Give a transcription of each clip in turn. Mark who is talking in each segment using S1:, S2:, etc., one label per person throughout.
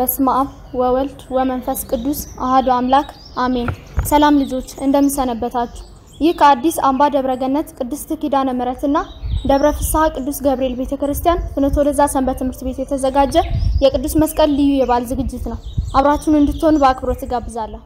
S1: በስመ አብ ወወልድ ወመንፈስ ቅዱስ አሐዱ አምላክ አሜን። ሰላም ልጆች እንደምሰነበታችሁ። ይህ ከአዲስ አምባ ደብረገነት ቅድስት ኪዳነ ምሕረትና ደብረ ፍስሐ ቅዱስ ገብርኤል ቤተክርስቲያን ፍኖተ ወደዛ ሰንበት ትምህርት ቤት የተዘጋጀ የቅዱስ መስቀል ልዩ የበዓል ዝግጅት ነው። አብራችሁን እንድትሆኑ በአክብሮት ጋብዛለሁ።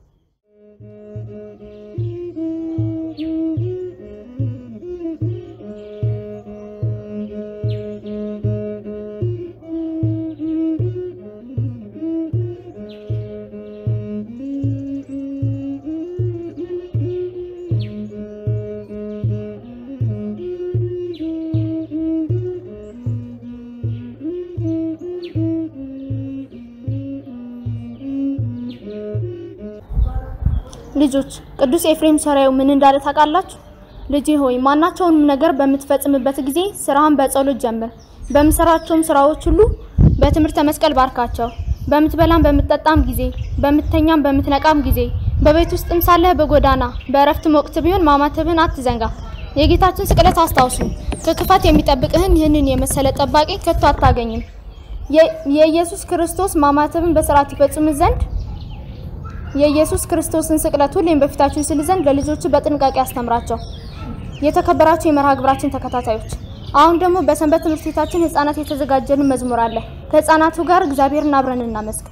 S1: ልጆች ቅዱስ ኤፍሬም ሶርያው ምን እንዳለ ታውቃላችሁ? ልጄ ሆይ ማናቸውንም ነገር በመትፈጽምበት ጊዜ ስራህን በጸሎት ጀምር። በመሰራቸውም ስራዎች ሁሉ በትምህርተ መስቀል ባርካቸው። በመትበላም በመጠጣም ጊዜ በመተኛም በመትነቃም ጊዜ በቤት ውስጥም ሳለህ በጎዳና በእረፍት ወቅት ቢሆን ማማተብህን አትዘንጋ። የጌታችን ስቅለት አስታውሱ። ከክፋት የሚጠብቅህን ይህንን የመሰለ ጠባቂ ከቶ አታገኝም። የኢየሱስ ክርስቶስ ማማተብን በሥርዓት ይፈጽም ዘንድ የኢየሱስ ክርስቶስን ስቅለት ሁሌም በፊታችሁ ስል ዘንድ ለልጆቹ በጥንቃቄ አስተምራቸው። የተከበራችሁ የመርሃ ግብራችን ተከታታዮች አሁን ደግሞ በሰንበት ትምህርት ቤታችን ህፃናት የተዘጋጀልን መዝሙር አለ። ከህፃናቱ ጋር እግዚአብሔርን አብረን እናመስግን።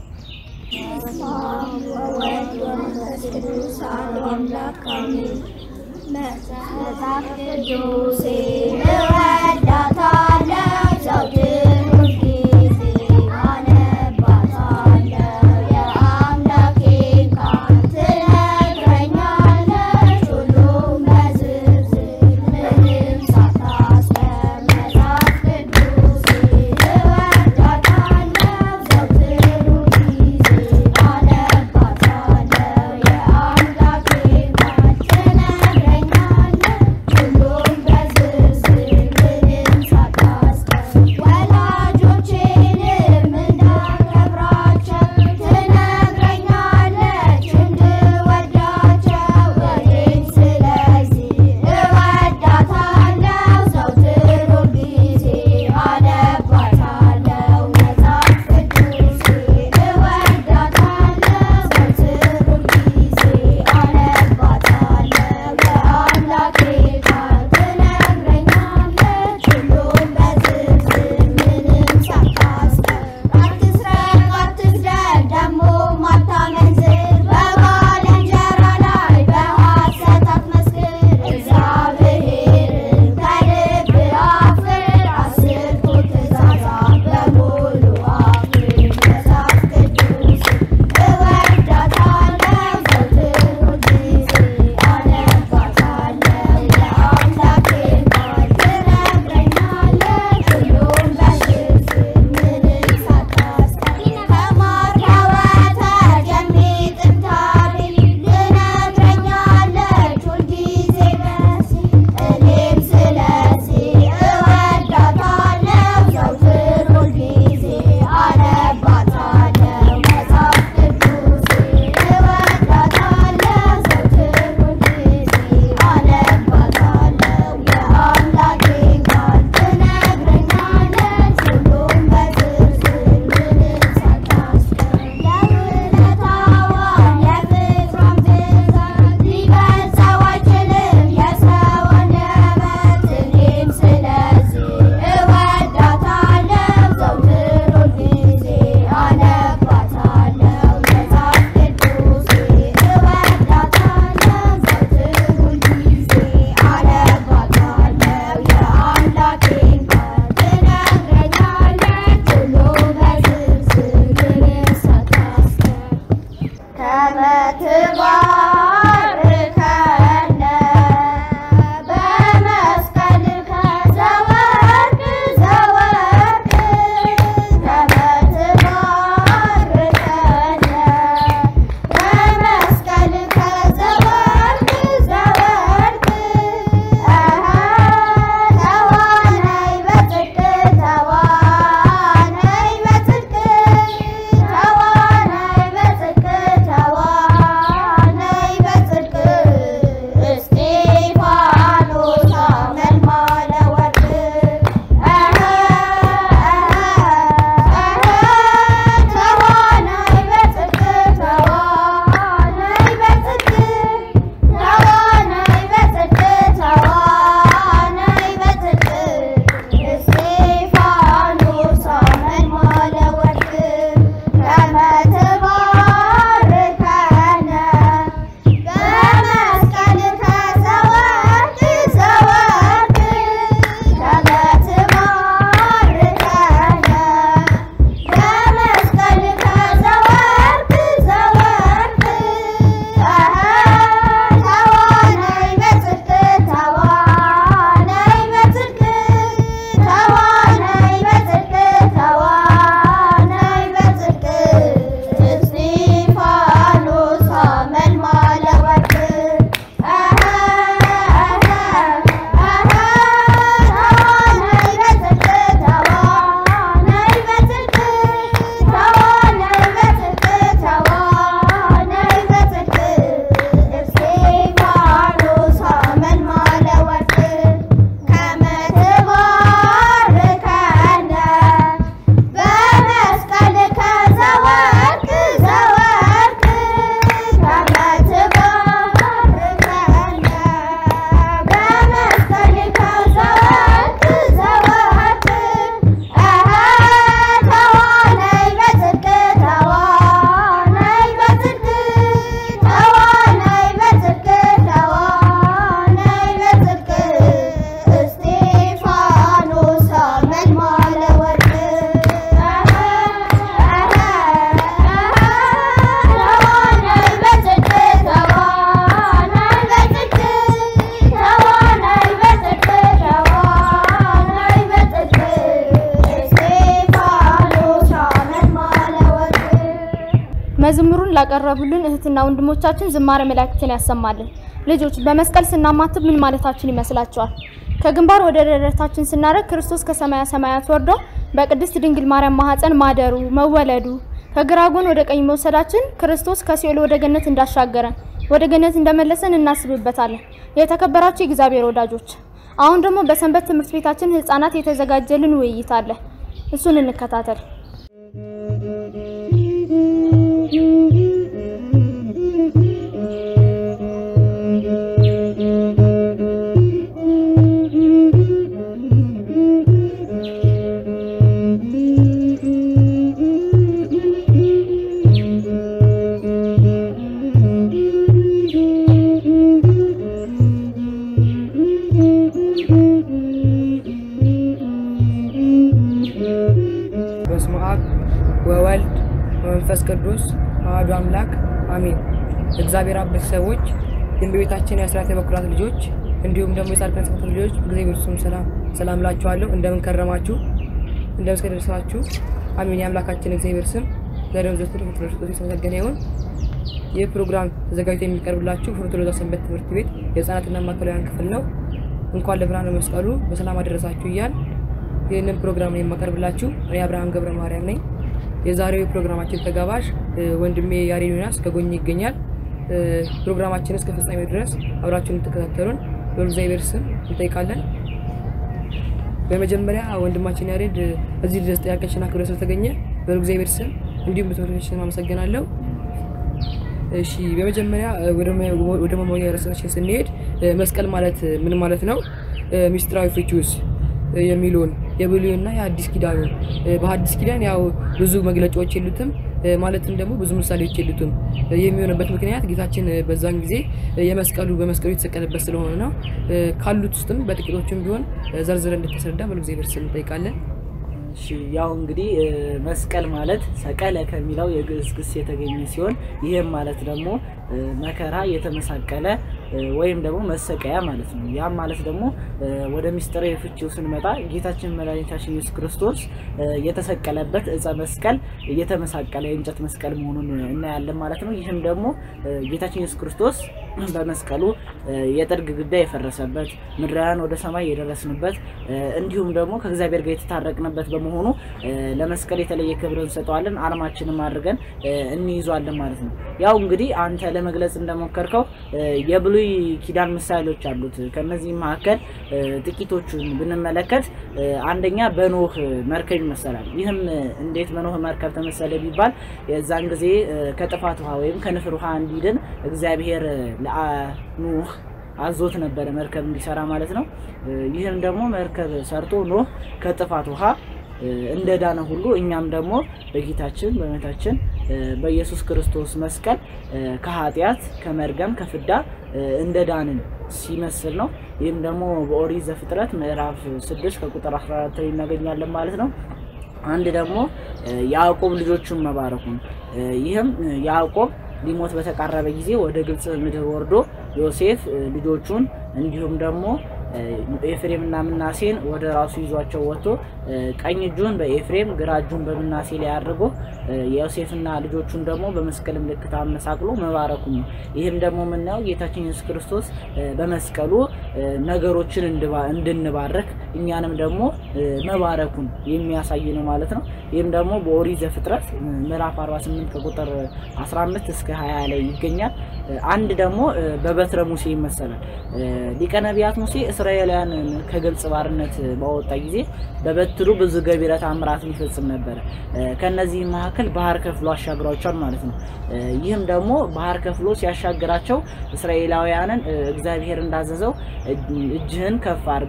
S1: መዝሙሩን ላቀረቡልን እህትና ወንድሞቻችን ዝማሬ መላእክትን ያሰማልን። ልጆች በመስቀል ስናማትብ ምን ማለታችን ይመስላችኋል? ከግንባር ወደ ደረታችን ስናረግ ክርስቶስ ከሰማያ ሰማያት ወርዶ በቅድስት ድንግል ማርያም ማህፀን ማደሩ መወለዱ ከግራ ጎን ወደ ቀኝ መውሰዳችን ክርስቶስ ከሲኦል ወደ ገነት እንዳሻገረን ወደ ገነት እንደመለሰን እናስብበታለን። የተከበራችሁ የእግዚአብሔር ወዳጆች አሁን ደግሞ በሰንበት ትምህርት ቤታችን ህፃናት የተዘጋጀልን ውይይት አለ። እሱን እንከታተል።
S2: ወወልድ ወመንፈስ ቅዱስ አሐዱ አምላክ አሜን። እግዚአብሔር አብ ሰዎች የእመቤታችን የአስራት የበኩራት ልጆች እንዲሁም ደግሞ የጻድቃን ሰማዕታት ልጆች እግዚአብሔር ስም ሰላም ላችኋለሁ። እንደምን ከረማችሁ? እንደምን ከደረሳችሁ? አሜን። የአምላካችን እግዚአብሔር ስም ዛሬም ዘወትርም የተመሰገነ ይሁን። ይህ ፕሮግራም ተዘጋጅቶ የሚቀርብላችሁ ፍኖተ ሎዛ ሰንበት ትምህርት ቤት የህፃናትና ማዕከላዊ ክፍል ነው። እንኳን ለብርሃነ መስቀሉ በሰላም አደረሳችሁ እያል ይህንን ፕሮግራም የማቀርብላችሁ እኔ አብርሃም ገብረ ማርያም ነኝ። የዛሬው ፕሮግራማችን ተጋባዥ ወንድሜ ያሬድ ዮናስ ከጎኝ ይገኛል። ፕሮግራማችን እስከ ፍጻሜው ድረስ አብራችሁን ተከታተሉን በእግዚአብሔር ስም እንጠይቃለን። በመጀመሪያ ወንድማችን ያሬድ እዚህ ድረስ ጥያቄሽና ክብረ ስለተገኘ በእግዚአብሔር ስም እንዲሁም በተወዳጅነት አመሰግናለሁ። እሺ በመጀመሪያ ወደ መሞያ ርዕሳችን ስንሄድ መስቀል ማለት ምን ማለት ነው? ሚስጥራዊ ፍቺውስ የሚሉን የብሉይና የሐዲስ ኪዳን በሐዲስ ኪዳን ያው ብዙ መግለጫዎች የሉትም ማለትም ደግሞ ብዙ ምሳሌዎች የሉትም። የሚሆንበት ምክንያት ጌታችን በዛን ጊዜ በመስቀሉ የተሰቀለበት ስለሆነ ነው። ካሉት ውስጥም በጥቂቶችም ቢሆን ዘርዝረን እንድትሰረዳ በእግዚአብሔር ስም እንጠይቃለን።
S3: እሺ ያው እንግዲህ መስቀል ማለት ሰቀለ ከሚለው የግዕዝ ግስ የተገኘ ሲሆን ይሄም ማለት ደግሞ መከራ የተመሳቀለ ወይም ደግሞ መሰቀያ ማለት ነው። ያም ማለት ደግሞ ወደ ሚስጥራዊ ፍቺው ስንመጣ ጌታችን መድኃኒታችን ኢየሱስ ክርስቶስ የተሰቀለበት ዕፀ መስቀል የተመሳቀለ የእንጨት መስቀል መሆኑን እናያለን ማለት ነው። ይህም ደግሞ ጌታችን ኢየሱስ ክርስቶስ በመስቀሉ የጥርግ ግዳይ የፈረሰበት ምድራውያን ወደ ሰማይ የደረስንበት እንዲሁም ደግሞ ከእግዚአብሔር ጋር የተታረቅንበት በመሆኑ ለመስቀል የተለየ ክብር እንሰጠዋለን፣ አርማችንም አድርገን እንይዟለን ማለት ነው። ያው እንግዲህ አንተ ለመግለጽ እንደሞከርከው የብሉይ ኪዳን ምሳሌዎች አሉት። ከነዚህ መካከል ጥቂቶቹን ብንመለከት አንደኛ በኖህ መርከብ ይመሰላል። ይህም እንዴት በኖህ መርከብ ተመሰለ ቢባል የዛን ጊዜ ከጥፋት ውሃ ወይም ከንፍር ውሃ እንዲድን እግዚአብሔር ለኖህ አዞት ነበር መርከብ እንዲሰራ ማለት ነው። ይህም ደግሞ መርከብ ሰርቶ ኖህ ከጥፋት ውሃ እንደዳነ ሁሉ እኛም ደግሞ በጌታችን በመታችን በኢየሱስ ክርስቶስ መስቀል ከኃጢአት ከመርገም ከፍዳ እንደዳንን ሲመስል ነው። ይህም ደግሞ በኦሪት ዘፍጥረት ምዕራፍ 6 ከቁጥር 14 ላይ እናገኛለን ማለት ነው። አንድ ደግሞ ያዕቆብ ልጆቹን መባረኩን ይህም ያዕቆብ ሊሞት በተቃረበ ጊዜ ወደ ግብጽ ምድር ወርዶ ዮሴፍ ልጆቹን እንዲሁም ደግሞ ኤፍሬምና ምናሴን ወደ ራሱ ይዟቸው ወጥቶ ቀኝ እጁን በኤፍሬም ግራ እጁን በምናሴ ላይ አድርጎ ዮሴፍና ልጆቹን ደግሞ በመስቀል ምልክት አመሳቅሎ መባረኩ ነው። ይሄም ደግሞ ምንነው ጌታችን ኢየሱስ ክርስቶስ በመስቀሉ ነገሮችን እንድንባረክ እኛንም ደግሞ መባረኩን የሚያሳይ ነው ማለት ነው። ይሄም ደግሞ በኦሪት ዘፍጥረት ምዕራፍ 48 ከቁጥር 15 እስከ 20 ላይ ይገኛል። አንድ ደግሞ በበትረ ሙሴ ይመሰላል። ሊቀ ነቢያት ሙሴ እስራኤላውያን ከግብጽ ባርነት ባወጣ ጊዜ በበትሩ ብዙ ገቢረ ተአምራት ይፈጽም ነበር። ከነዚህ መካከል ባህር ከፍሎ አሻግሯቸዋል ማለት ነው። ይህም ደግሞ ባህር ከፍሎ ሲያሻግራቸው እስራኤላውያንን እግዚአብሔር እንዳዘዘው እጅህን ከፍ አድርግ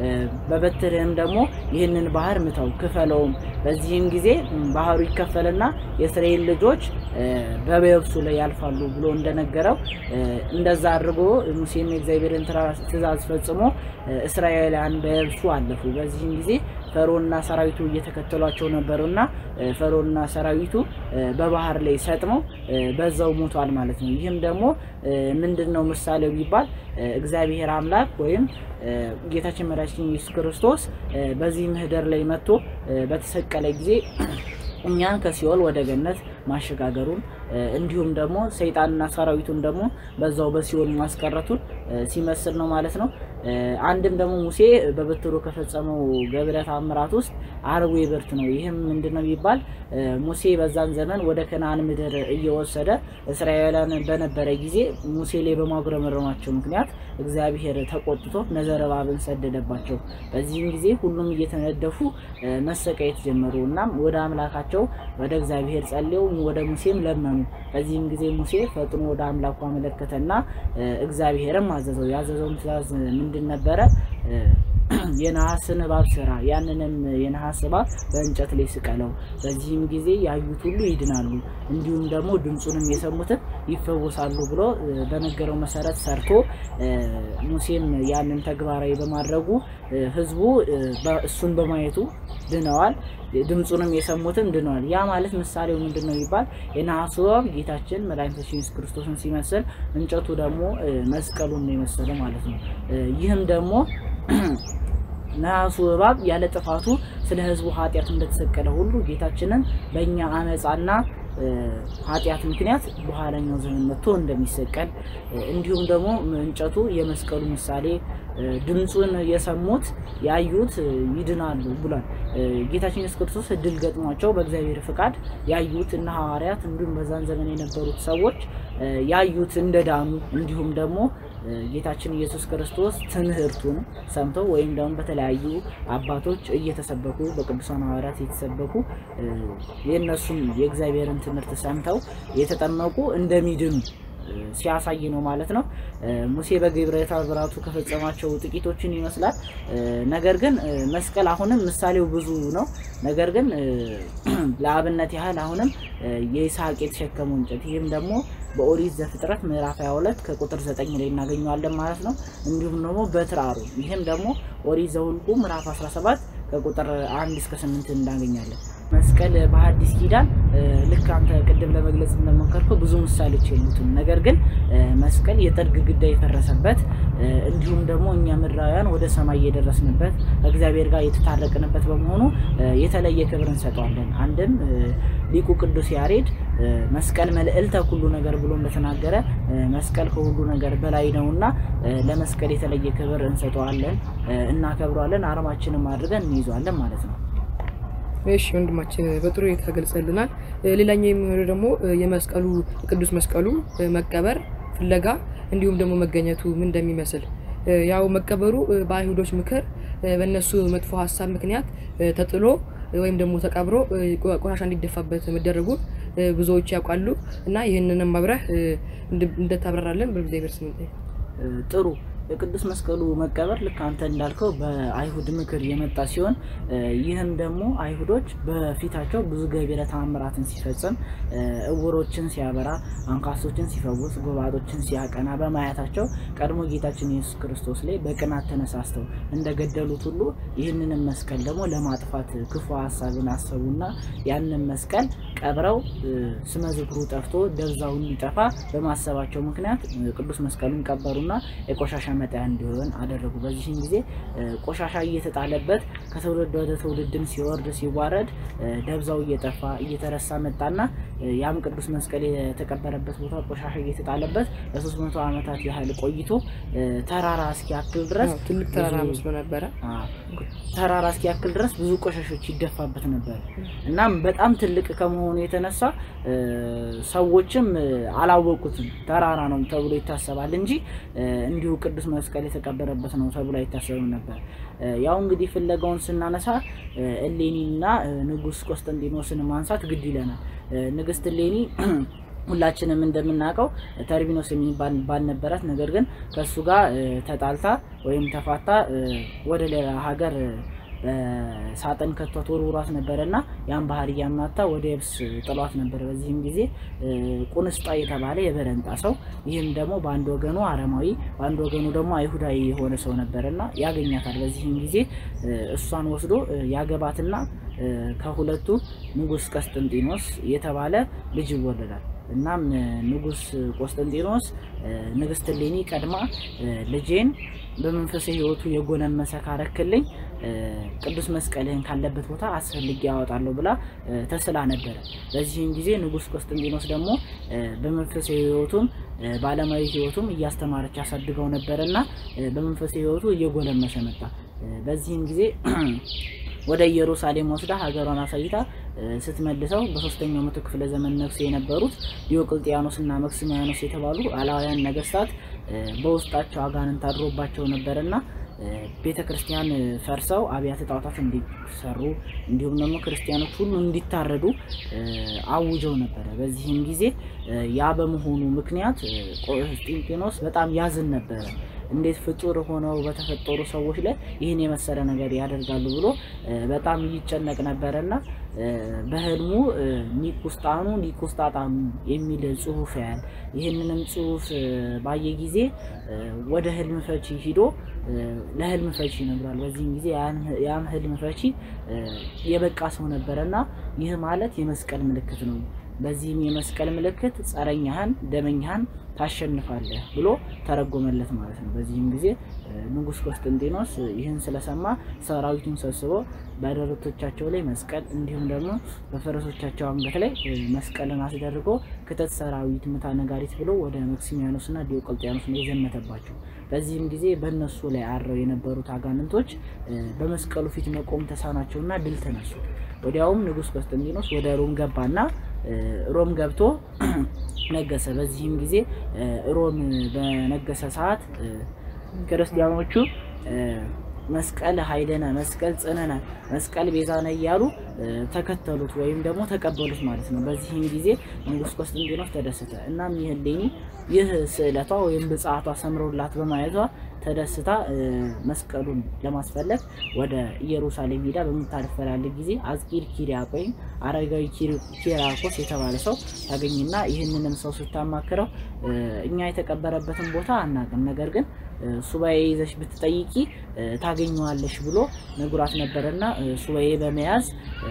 S3: በበትርህም ደግሞ ይህንን ባህር ምታው ክፈለውም በዚህም ጊዜ ባህሩ ይከፈልና የእስራኤል ልጆች በየብሱ ላይ ያልፋሉ ብሎ እንደነገረው እንደዛ አድርጎ ሙሴም የእግዚአብሔርን ትእዛዝ ፈጽሞ እስራኤላውያን በየብሱ አለፉ። በዚህም ጊዜ ፈርዖንና ሰራዊቱ እየተከተሏቸው ነበርና ፈርዖንና ሰራዊቱ በባህር ላይ ሰጥመው በዛው ሞቷል ማለት ነው። ይህም ደግሞ ምንድነው ምሳሌው ቢባል እግዚአብሔር አምላክ ወይም ጌታችን መድኃኒታችን ኢየሱስ ክርስቶስ በዚህ ምህደር ላይ መጥቶ በተሰቀለ ጊዜ እኛን ከሲኦል ወደ ገነት ማሸጋገሩን እንዲሁም ደግሞ ሰይጣንና ሰራዊቱን ደግሞ በዛው በሲኦል ማስቀረቱን ሲመስል ነው ማለት ነው። አንድም ደግሞ ሙሴ በበትሩ ከፈጸመው ገብረ ተአምራት ውስጥ አርዌ ብርት ነው። ይህም ምንድነው ቢባል ሙሴ በዛን ዘመን ወደ ከነዓን ምድር እየወሰደ እስራኤላን በነበረ ጊዜ ሙሴ ላይ በማጉረምረማቸው ምክንያት እግዚአብሔር ተቆጥቶ ነዘረባብን ሰደደባቸው። በዚህም ጊዜ ሁሉም እየተነደፉ መሰቃየት ጀመሩ። እናም ወደ አምላካቸው ወደ እግዚአብሔር ጸልየው ወደ ሙሴም ለመኑ። በዚህም ጊዜ ሙሴ ፈጥኖ ወደ አምላኩ አመለከተና እግዚአብሔርም አዘዘው። ያዘዘውም ትእዛዝ ምንድን ነበረ? የነሐስን እባብ ስራ፣ ያንንም የነሐስ እባብ በእንጨት ላይ ስቀለው፣ በዚህም ጊዜ ያዩት ሁሉ ይድናሉ፣ እንዲሁም ደግሞ ድምጹንም የሰሙትን ይፈወሳሉ ብሎ በነገረው መሰረት ሰርቶ ሙሴም ያንን ተግባራዊ በማድረጉ ህዝቡ እሱን በማየቱ ድነዋል፣ ድምጹንም የሰሙትን ድነዋል። ያ ማለት ምሳሌው ምንድነው ይባል የነሐሱ እባብ ጌታችን መድኃኒታችን ኢየሱስ ክርስቶስን ሲመስል እንጨቱ ደግሞ መስቀሉን ነው የመሰለው ማለት ነው። ይህም ደግሞ ነሐሱ እባብ ያለ ጥፋቱ ስለ ህዝቡ ኃጢያት እንደተሰቀለ ሁሉ ጌታችንን በእኛ አመጻና ኃጢያት ምክንያት በኋላኛው ዘመን መጥቶ እንደሚሰቀል እንዲሁም ደግሞ እንጨቱ የመስቀሉ ምሳሌ ድምጹን የሰሙት ያዩት ይድናሉ ብሏል። ጌታችን ኢየሱስ ክርስቶስ ድል ገጥሟቸው በእግዚአብሔር ፍቃድ ያዩት እና ሐዋርያት እንዲሁም በዛን ዘመን የነበሩት ሰዎች ያዩት እንደዳኑ እንዲሁም ደግሞ ጌታችን ኢየሱስ ክርስቶስ ትምህርቱን ሰምተው ወይም ደግሞ በተለያዩ አባቶች እየተሰበኩ በቅዱሳን ሐዋርያት እየተሰበኩ የነሱም የእግዚአብሔርን ትምህርት ሰምተው የተጠመቁ እንደሚድኑ ሲያሳይ ነው ማለት ነው። ሙሴ በግብረ ተአምራቱ ከፈጸማቸው ጥቂቶችን ይመስላል። ነገር ግን መስቀል አሁንም ምሳሌው ብዙ ነው። ነገር ግን ለአብነት ያህል አሁንም የይስሐቅ የተሸከመው እንጨት ይህም ደግሞ በኦሪት ዘፍጥረት ምዕራፍ 22 ከቁጥር 9 ላይ እናገኘዋለን ማለት ነው። እንዲሁም ደግሞ በትራሩ ይህም ደግሞ ኦሪት ዘኍልቍ ምዕራፍ 17 ከቁጥር 1 እስከ 8 እናገኛለን። መስቀል በሐዲስ ኪዳን ልክ አንተ ቅድም ለመግለጽ እንደሞከርከው ብዙ ምሳሌዎች የሉትም። ነገር ግን መስቀል የጥድ ግድግዳ የፈረሰበት እንዲሁም ደግሞ እኛ ምድራውያን ወደ ሰማይ የደረስንበት እግዚአብሔር ጋር የተታረቅንበት በመሆኑ የተለየ ክብር እንሰጠዋለን። አንድም ሊቁ ቅዱስ ያሬድ መስቀል መልዕልተ ኩሉ ነገር ብሎ እንደተናገረ መስቀል ከሁሉ ነገር በላይ ነውና ለመስቀል የተለየ ክብር እንሰጠዋለን፣ እናከብረዋለን፣ አርማችንም አድርገን እንይዘዋለን ማለት ነው።
S2: እሺ ወንድማችን በጥሩ የተገልጸልናል። ሌላኛው የሚሆነው ደግሞ የመስቀሉ ቅዱስ መስቀሉ መቀበር ፍለጋ እንዲሁም ደግሞ መገኘቱ ምን እንደሚመስል ያው መቀበሩ በአይሁዶች ምክር በእነሱ መጥፎ ሐሳብ ምክንያት ተጥሎ ወይም ደግሞ ተቀብሮ ቆሻሻ እንዲደፋበት መደረጉን ብዙዎች ያውቃሉ እና ይሄንንም ማብራህ እንደታብራራለን በእግዚአብሔር ስም
S3: ጥሩ። የቅዱስ መስቀሉ መቀበር ልክ አንተ እንዳልከው በአይሁድ ምክር የመጣ ሲሆን ይህም ደግሞ አይሁዶች በፊታቸው ብዙ ገቢረ ተአምራትን ሲፈጽም እውሮችን ሲያበራ፣ አንካሶችን ሲፈውስ፣ ጎባጦችን ሲያቀና በማየታቸው ቀድሞ ጌታችን ኢየሱስ ክርስቶስ ላይ በቅናት ተነሳስተው እንደገደሉት ሁሉ ይህንን መስቀል ደግሞ ለማጥፋት ክፉ ሐሳብን አሰቡና ያንን መስቀል ቀብረው ስመ ዝክሩ ጠፍቶ ደብዛው እንዲጠፋ በማሰባቸው ምክንያት ቅዱስ መስቀሉን ቀበሩና የቆሻሻ መጣያ እንዲሆን አደረጉ። በዚህም ጊዜ ቆሻሻ እየተጣለበት ከትውልድ ወደ ትውልድም ሲወርድ ሲዋረድ ደብዛው እየጠፋ እየተረሳ መጣና ያም ቅዱስ መስቀል የተቀበረበት ቦታ ቆሻሻ እየተጣለበት ለ300 ዓመታት ያህል ቆይቶ ተራራ እስኪያክል ድረስ
S2: ትልቅ ተራራ መስሎ ነበር።
S3: ተራራ እስኪያክል ድረስ ብዙ ቆሻሾች ይደፋበት ነበር። እናም በጣም ትልቅ ከመሆኑ የተነሳ ሰዎችም አላወቁትም። ተራራ ነው ተብሎ ይታሰባል እንጂ እንዲሁ ቅዱስ መስቀል የተቀበረበት ነው ተብሎ አይታሰብም ነበር። ያው እንግዲህ ፍለጋውን ስናነሳ እሌኒና ንጉስ ቆስጠንጢኖስን ማንሳት ግድ ይለናል። ንግስት እሌኒ ሁላችንም እንደምናውቀው ተርቢኖስ የሚባል ባልነበራት ነገር ግን ከሱ ጋር ተጣልታ ወይም ተፋታ ወደ ሌላ ሀገር ሳጥን ከተቷት ወርውሯት ነበርና ያን ባህር ያማታ ወደ የብስ ጥሏት ነበር። በዚህም ጊዜ ቁንስጣ የተባለ የበረንጣ ሰው ይህም ደግሞ በአንድ ወገኑ አረማዊ በአንድ ወገኑ ደግሞ አይሁዳዊ የሆነ ሰው ነበርና ያገኛታል። በዚህም ጊዜ እሷን ወስዶ ያገባትና ከሁለቱ ንጉስ ቆስጠንጢኖስ የተባለ ልጅ ይወለዳል። እናም ንጉስ ቆስጠንጢኖስ ንግስት እሌኒ ቀድማ ልጄን በመንፈሳዊ ህይወቱ የጎለመሰ ካረክልኝ ቅዱስ መስቀልህን ካለበት ቦታ አስፈልጌ ያወጣለሁ ብላ ተስላ ነበር። በዚህም ጊዜ ንጉስ ቆስጠንጢኖስ ደግሞ በመንፈሳዊ ህይወቱም በዓለማዊ ህይወቱም እያስተማረች ያሳድገው ነበርና በመንፈሳዊ ህይወቱ እየጎለመሰ መጣ። በዚህም ጊዜ ወደ ኢየሩሳሌም ወስዳ ሀገሯን አሳይታ ስትመልሰው በ3ኛው መቶ ክፍለ ዘመን ነግሰው የነበሩት ዲዮቅልጥያኖስና መክሲሚያኖስ የተባሉ አላውያን ነገስታት በውስጣቸው አጋንንት አድሮባቸው ነበርና ቤተክርስቲያን ፈርሰው አብያተ ጣዖታት እንዲሰሩ እንዲሁም ደግሞ ክርስቲያኖች ሁሉ እንዲታረዱ አውጀው ነበር። በዚህም ጊዜ ያ በመሆኑ ምክንያት ቆስጠንጢኖስ በጣም ያዝን ነበር። እንዴት ፍጡር ሆነው በተፈጠሩ ሰዎች ላይ ይህን የመሰለ ነገር ያደርጋሉ ብሎ በጣም ይጨነቅ ነበርና በህልሙ ኒቁስጣጣኑ የሚል ጽሁፍ ያያል። ይህንንም ጽሁፍ ባየ ጊዜ ወደ ህልም ፈቺ ሂዶ ለህልም ፈቺ ነግሯል። በዚህም ጊዜ ያን ህልም ፈቺ የበቃ ሰው ነበርና ይህ ማለት የመስቀል ምልክት ነው። በዚህም የመስቀል ምልክት ጸረኛህን ደመኛህን ታሸንፋለህ ብሎ ተረጎመለት ማለት ነው። በዚህም ጊዜ ንጉስ ቆስጠንጢኖስ ይህን ስለሰማ ሰራዊቱን ሰብስቦ በደረቶቻቸው ላይ መስቀል እንዲሁም ደግሞ በፈረሶቻቸው አንገት ላይ መስቀልን አስደርጎ ክተት ሰራዊት ምታ ነጋሪት ብሎ ወደ መክሲሚያኖስና ዲዮቅልጥያኖስ ነው የዘመተባቸው። በዚህም ጊዜ በእነሱ ላይ አረው የነበሩት አጋንንቶች በመስቀሉ ፊት መቆም ተሳናቸውና ድል ተነሱ። ወዲያውም ንጉስ ቆስጠንጢኖስ ወደ ሮም ገባና ሮም ገብቶ ነገሰ። በዚህም ጊዜ ሮም በነገሰ ሰዓት ክርስቲያኖቹ መስቀል ኃይለና መስቀል ጽነና መስቀል ቤዛና እያሉ ተከተሉት ወይም ደግሞ ተቀበሉት ማለት ነው። በዚህም ጊዜ ንጉስ ቆስጠንጢኖስ ተደሰተ። እናም ይህ ስዕለቷ ወይም ብጻቷ ሰምሮላት በማየቷ ተደስታ መስቀሉን ለማስፈለግ ወደ ኢየሩሳሌም ሄዳ በመታለፈላልግ ጊዜ አዝቂር ኪሪያቆስ ወይም አረጋዊ ኪሪያቆስ የተባለ ሰው ታገኝና ይህንንም ሰው ስታማክረው እኛ የተቀበረበትን ቦታ አናውቅም፣ ነገር ግን ሱባኤ ይዘሽ ብትጠይቂ ታገኘዋለሽ ብሎ ነግሯት ነበርና ሱባኤ በመያዝ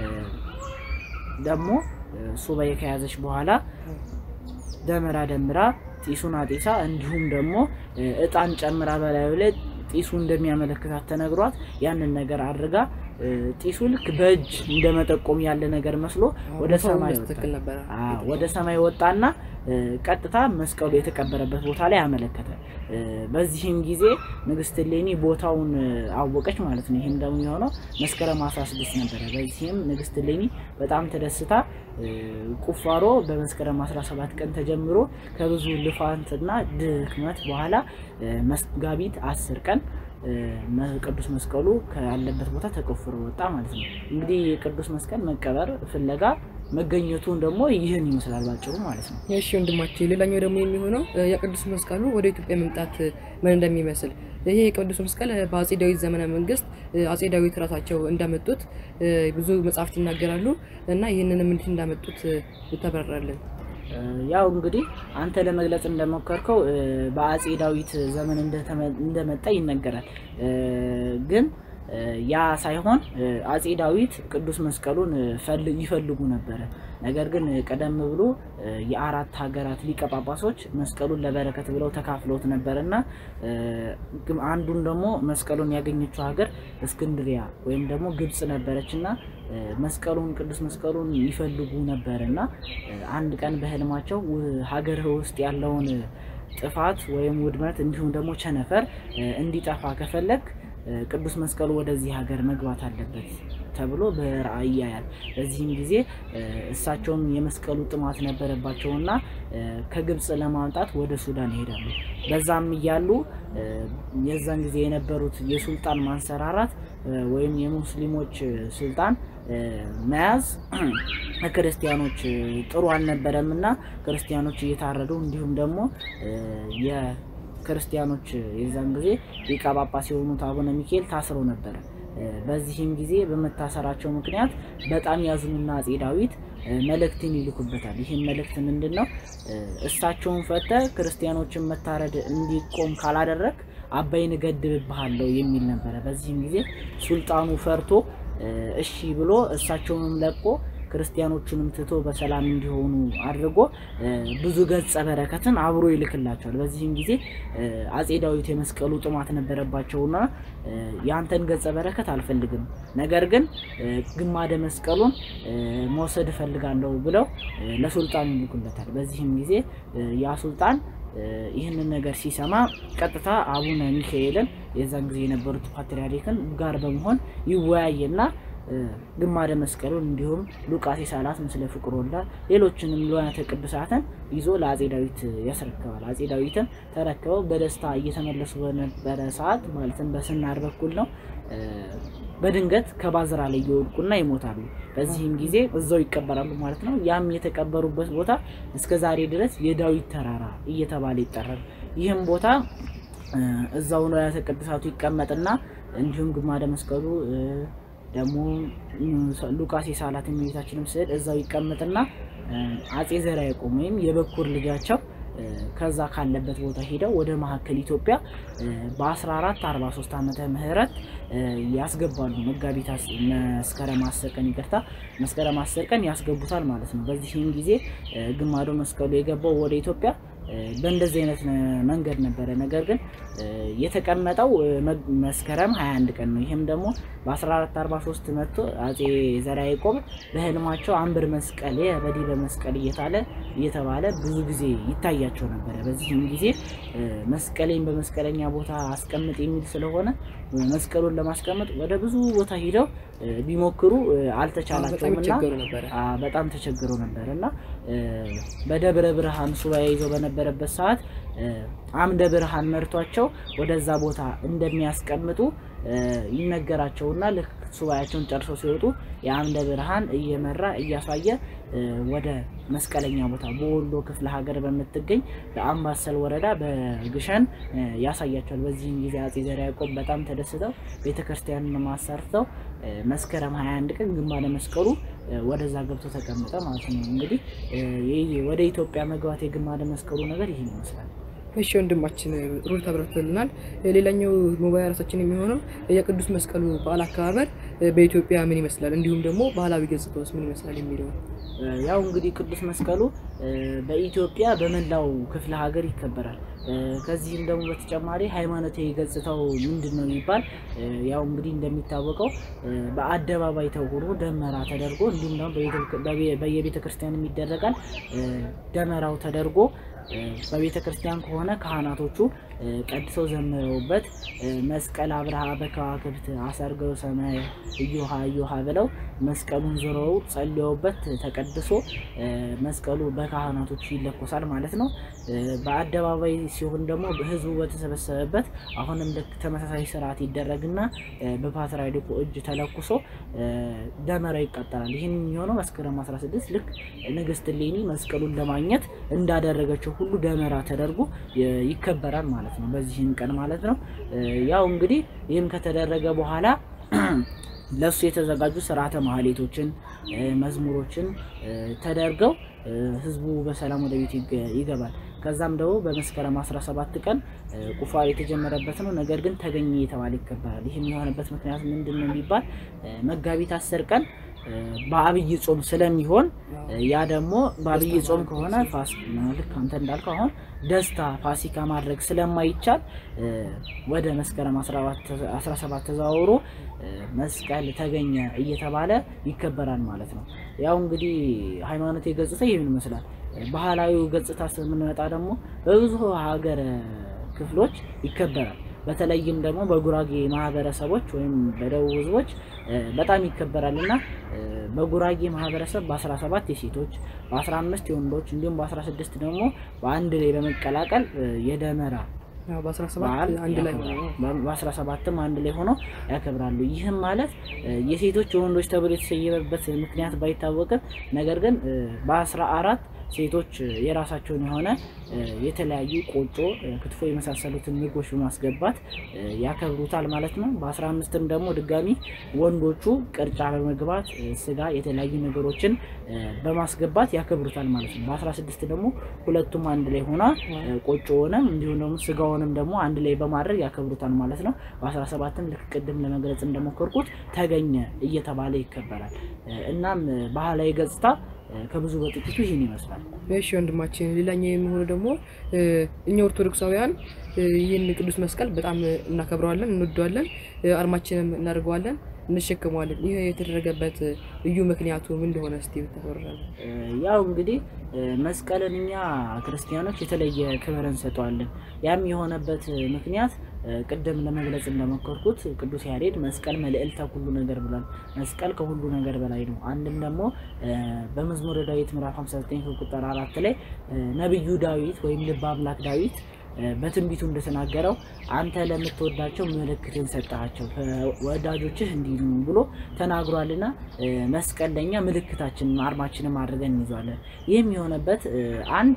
S3: ደግሞ ሱባኤ ከያዘች በኋላ ደመራ ደምራ ጢሱን አጢሳ እንዲሁም ደግሞ እጣን ጨምራ በላዩ ላይ ጢሱ እንደሚያመለክታት ተነግሯት ያንን ነገር አድርጋ ጢሱ ልክ በእጅ እንደመጠቆም ያለ ነገር መስሎ ወደ ሰማይ ወጣና ቀጥታ መስቀሉ የተቀበረበት ቦታ ላይ አመለከተ። በዚህም ጊዜ ንግስት እሌኒ ቦታውን አወቀች ማለት ነው። ይሄም ደግሞ የሆነው መስከረም 16 ነበር። በዚህም ንግስት እሌኒ በጣም ተደስታ ቁፋሮ በመስከረም 17 ቀን ተጀምሮ ከብዙ ልፋትና ድክመት በኋላ መጋቢት 10 ቀን ቅዱስ መስቀሉ ካለበት ቦታ ተቆፍሮ ወጣ ማለት ነው። እንግዲህ የቅዱስ መስቀል መቀበር ፍለጋ መገኘቱን ደግሞ ይህን ይመስላል ባጭሩ ማለት ነው።
S2: እሺ ወንድማችን፣ ሌላኛው ደግሞ የሚሆነው የቅዱስ መስቀሉ ወደ ኢትዮጵያ መምጣት ምን እንደሚመስል ይሄ የቅዱስ መስቀል በአጼ ዳዊት ዘመነ መንግስት አጼ ዳዊት ራሳቸው እንዳመጡት ብዙ መጻሕፍት ይናገራሉ እና ይህንንም እንዴት እንዳመጡት ተበራራልን።
S3: ያው እንግዲህ አንተ ለመግለጽ እንደሞከርከው በአጼ ዳዊት ዘመን እንደመጣ ይነገራል። ግን ያ ሳይሆን አጼ ዳዊት ቅዱስ መስቀሉን ይፈልጉ ነበር። ነገር ግን ቀደም ብሎ የአራት ሀገራት ሊቀ ጳጳሶች መስቀሉን ለበረከት ብለው ተካፍለውት ነበርና አንዱን ደግሞ መስቀሉን ያገኘችው ሀገር እስክንድሪያ ወይም ደግሞ ግብጽ ነበረችና መስቀሉን ቅዱስ መስቀሉን ይፈልጉ ነበርና አንድ ቀን በህልማቸው ሀገር ውስጥ ያለውን ጥፋት ወይም ውድመት እንዲሁም ደግሞ ቸነፈር እንዲጠፋ ከፈለክ ቅዱስ መስቀሉ ወደዚህ ሀገር መግባት አለበት ተብሎ በራእይ ያያል። በዚህም ጊዜ እሳቸውም የመስቀሉ ጥማት ነበረባቸውና ከግብጽ ለማምጣት ወደ ሱዳን ይሄዳሉ። በዛም ይያሉ የዛን ጊዜ የነበሩት የሱልጣን ማንሰራራት ወይም የሙስሊሞች ሱልጣን መያዝ ክርስቲያኖች ጥሩ አልነበረምና ክርስቲያኖች እየታረዱ እንዲሁም ደግሞ ክርስቲያኖች የዛን ጊዜ ሊቀ ጳጳስ የሆኑት አቡነ ሚካኤል ታስረው ነበር። በዚህም ጊዜ በመታሰራቸው ምክንያት በጣም ያዝኑና አጼ ዳዊት መልእክትን ይልኩበታል። ይሄን መልእክት ምንድነው? እሳቸውን ፈተ ክርስቲያኖችን መታረድ እንዲቆም ካላደረክ አባይን ገድብብሃለሁ የሚል ነበር። በዚህም ጊዜ ሱልጣኑ ፈርቶ እሺ ብሎ እሳቸውንም ለቆ ክርስቲያኖችንም ትቶ በሰላም እንዲሆኑ አድርጎ ብዙ ገጸ በረከትን አብሮ ይልክላቸዋል። በዚህም ጊዜ አጼ ዳዊት የመስቀሉ ጥማት ነበረባቸውና ያንተን ገጸ በረከት አልፈልግም፣ ነገር ግን ግማደ መስቀሉን መውሰድ ፈልጋለሁ ብለው ለሱልጣኑ ይልኩለታል። በዚህም ጊዜ ያ ሱልጣን ይህንን ነገር ሲሰማ ቀጥታ አቡነ ሚካኤልን የዛን ጊዜ የነበሩት ፓትርያርክን ጋር በመሆን ይወያየና ግማደ መስቀሉን እንዲሁም ሉቃስ የሳላት ምስለ ፍቁር ወልዳ ሌሎችንም ንዋያተ ቅዱሳትን ይዞ ለአጼ ዳዊት ያስረክባል። አጼ ዳዊትም ተረክበው በደስታ እየተመለሱ በነበረ ሰዓት ማለትም በስናር በኩል ነው በድንገት ከባዝራ ላይ ይወድቁና ይሞታሉ። በዚህም ጊዜ እዛው ይቀበራሉ ማለት ነው። ያም የተቀበሩበት ቦታ እስከ ዛሬ ድረስ የዳዊት ተራራ እየተባለ ይጠራል። ይህም ቦታ እዛው ነው ያተቀደሳቱ ይቀመጥና እንዲሁም ግማደ መስቀሉ ደግሞ ሉቃስ የሳላት እመቤታችንም ስዕል እዛው ይቀመጥና አጼ ዘርዓ ያዕቆብ ወይም የበኩር ልጃቸው ከዛ ካለበት ቦታ ሄደው ወደ ማዕከል ኢትዮጵያ በ1443 ዓመተ ምህረት ያስገባሉ። መጋቢት መስከረም 10 ቀን ይቅርታ መስከረም 10 ቀን ያስገቡታል ማለት ነው። በዚህም ጊዜ ግማዶ መስቀሉ የገባው ወደ ኢትዮጵያ በእንደዚህ አይነት መንገድ ነበር። ነገር ግን የተቀመጠው መስከረም 21 ቀን ነው። ይሄም ደግሞ በ1443 መጥቶ አጼ ዘርዓ ያዕቆብ በህልማቸው አንብር መስቀል በዲበ መስቀል እየተባለ ብዙ ጊዜ ይታያቸው ነበር። በዚህም ጊዜ መስቀሌን በመስቀለኛ ቦታ አስቀምጥ የሚል ስለሆነ መስቀሉን ለማስቀመጥ ወደ ብዙ ቦታ ሄደው ቢሞክሩ አልተቻላቸውምና በጣም ተቸግረው ነበርና በደብረ ብርሃን ሱባኤ ይዘው በነበረበት ሰዓት አምደ ብርሃን መርቷቸው ወደዛ ቦታ እንደሚያስቀምጡ ይነገራቸውና ሱባኤያቸውን ጨርሰው ሲወጡ የአምደ ብርሃን እየመራ እያሳየ ወደ መስቀለኛ ቦታ በወሎ ክፍለ ሀገር በመትገኝ በአምባሰል ወረዳ በግሸን ያሳያቸዋል። በዚህም ጊዜ አጼ ዘርዓ ያዕቆብ በጣም ተደስተው ቤተክርስቲያንን ማሰርተው መስከረም 21 ቀን ግማደ መስቀሉ ወደዛ ገብቶ ተቀመጠ ማለት ነው። እንግዲህ ወደ ኢትዮጵያ መግባት የግማደ መስቀሉ ነገር ይሄን ይመስላል።
S2: እሺ ወንድማችን ሩል ተብራርተልናል። ሌላኛው ሞባይል ራሳችን የሚሆነው የቅዱስ መስቀሉ በዓል አከባበር በኢትዮጵያ ምን ይመስላል እንዲሁም ደግሞ ባህላዊ ገጽታውስ ምን ይመስላል የሚለው
S3: ያው እንግዲህ ቅዱስ መስቀሉ በኢትዮጵያ በመላው ክፍለ ሀገር ይከበራል። ከዚህም ደግሞ በተጨማሪ ሃይማኖታዊ ገጽታው ምንድነው የሚባል ያው እንግዲህ እንደሚታወቀው በአደባባይ ተውሮ ደመራ ተደርጎ እንዲሁም ደግሞ በየቤተክርስቲያኑ ይደረጋል። ደመራው ተደርጎ በቤተክርስቲያን ከሆነ ካህናቶቹ ቀድሰው ዘምረውበት መስቀል አብርሃ በከዋክብት አሰርገው ሰማይ እዩሃ ብለው መስቀሉን ዞረው ጸልየውበት ተቀድሶ መስቀሉ በካህናቶቹ ይለኮሳል ማለት ነው። በአደባባይ ሲሆን ደግሞ ህዝቡ በተሰበሰበበት አሁንም ተመሳሳይ ስርዓት ይደረግና በፓትርያርኩ እጅ ተለኩሶ ደመራ ይቀጣላል። ይሄን የሚሆነው መስከረም 16 ልክ ንግስት እሌኒ መስቀሉን ለማግኘት እንዳደረገችው ሁሉ ደመራ ተደርጎ ይከበራል ማለት ነው። በዚህም ቀን ማለት ነው። ያው እንግዲህ ይሄም ከተደረገ በኋላ ለሱ የተዘጋጁ ስርዓተ ማህሌቶችን መዝሙሮችን ተደርገው ህዝቡ በሰላም ወደ ቤት ይገባል። ከዛም ደግሞ በመስከረም 17 ቀን ቁፋሮ የተጀመረበት ነው። ነገር ግን ተገኘ የተባለ ይከበራል። ይሄም የሆነበት ምክንያት ምንድነው የሚባል መጋቢት 10 ቀን በአብይ ጾም ስለሚሆን ያ ደግሞ በአብይ ጾም ከሆነ ልክ አንተ እንዳልከው አሁን ደስታ ፋሲካ ማድረግ ስለማይቻል ወደ መስከረም 17 ተዛውሮ መስቀል ተገኘ እየተባለ ይከበራል ማለት ነው። ያው እንግዲህ ሃይማኖታዊ ገጽታ ይሄን ይመስላል። ባህላዊ ገጽታ ስንመጣ ደግሞ በብዙ ሀገር ክፍሎች ይከበራል። በተለይም ደግሞ በጉራጌ ማህበረሰቦች ወይም በደቡብ ህዝቦች በጣም ይከበራልና በጉራጌ ማህበረሰብ በ17 የሴቶች በ15 የወንዶች እንዲሁም በ16 ደግሞ በአንድ ላይ በመቀላቀል የደመራ በ17ም አንድ ላይ ሆኖ ያከብራሉ። ይህም ማለት የሴቶች የወንዶች ተብሎ የተሰየመበት ምክንያት ባይታወቅም ነገር ግን በ14 ሴቶች የራሳቸውን የሆነ የተለያዩ ቆጮ ክትፎ የመሳሰሉትን ምግቦች በማስገባት ያከብሩታል ማለት ነው። በ15ም ደግሞ ድጋሚ ወንዶቹ ቅርጫ በመግባት ስጋ የተለያዩ ነገሮችን በማስገባት ያከብሩታል ማለት ነው። በ16 ደግሞ ሁለቱም አንድ ላይ ሆና ቆጮውንም እንዲሁም ደግሞ ስጋውንም ደግሞ አንድ ላይ በማድረግ ያከብሩታል ማለት ነው። በ17ም ልክ ቅድም ለመግለጽ እንደሞከርኩት ተገኘ እየተባለ ይከበራል። እናም ባህላዊ ገጽታ ከብዙ በጥቂቱ ይሄን ይመስላል።
S2: እሺ ወንድማችን ሌላኛው የሚሆነው ደግሞ እኛ ኦርቶዶክሳውያን ይህን ቅዱስ መስቀል በጣም እናከብረዋለን፣ እንወደዋለን፣ አርማችንም እናደርገዋለን፣ እንሸከመዋለን። ይሄ የተደረገበት ልዩ ምክንያቱ ምን እንደሆነ እስቲ ብታወራለን።
S3: ያው እንግዲህ መስቀልን እኛ ክርስቲያኖች የተለየ ክብር እንሰጠዋለን። ያም የሆነበት ምክንያት ቅድም ለመግለጽ እንደሞከርኩት ቅዱስ ያሬድ መስቀል መልዕልተ ሁሉ ነገር ብሏል። መስቀል ከሁሉ ነገር በላይ ነው። አንድም ደግሞ በመዝሙረ ዳዊት ምዕራፍ 59 ቁጥር 4 ላይ ነብዩ ዳዊት ወይም ልበ አምላክ ዳዊት በትንቢቱ እንደተናገረው አንተ ለምትወዳቸው ምልክትን ሰጣቸው ወዳጆችህ እንዲሉ ብሎ ተናግሯልና መስቀል ለኛ ምልክታችን አርማችንን አድርገን እንይዛለን። ይህም የሆነበት አንድ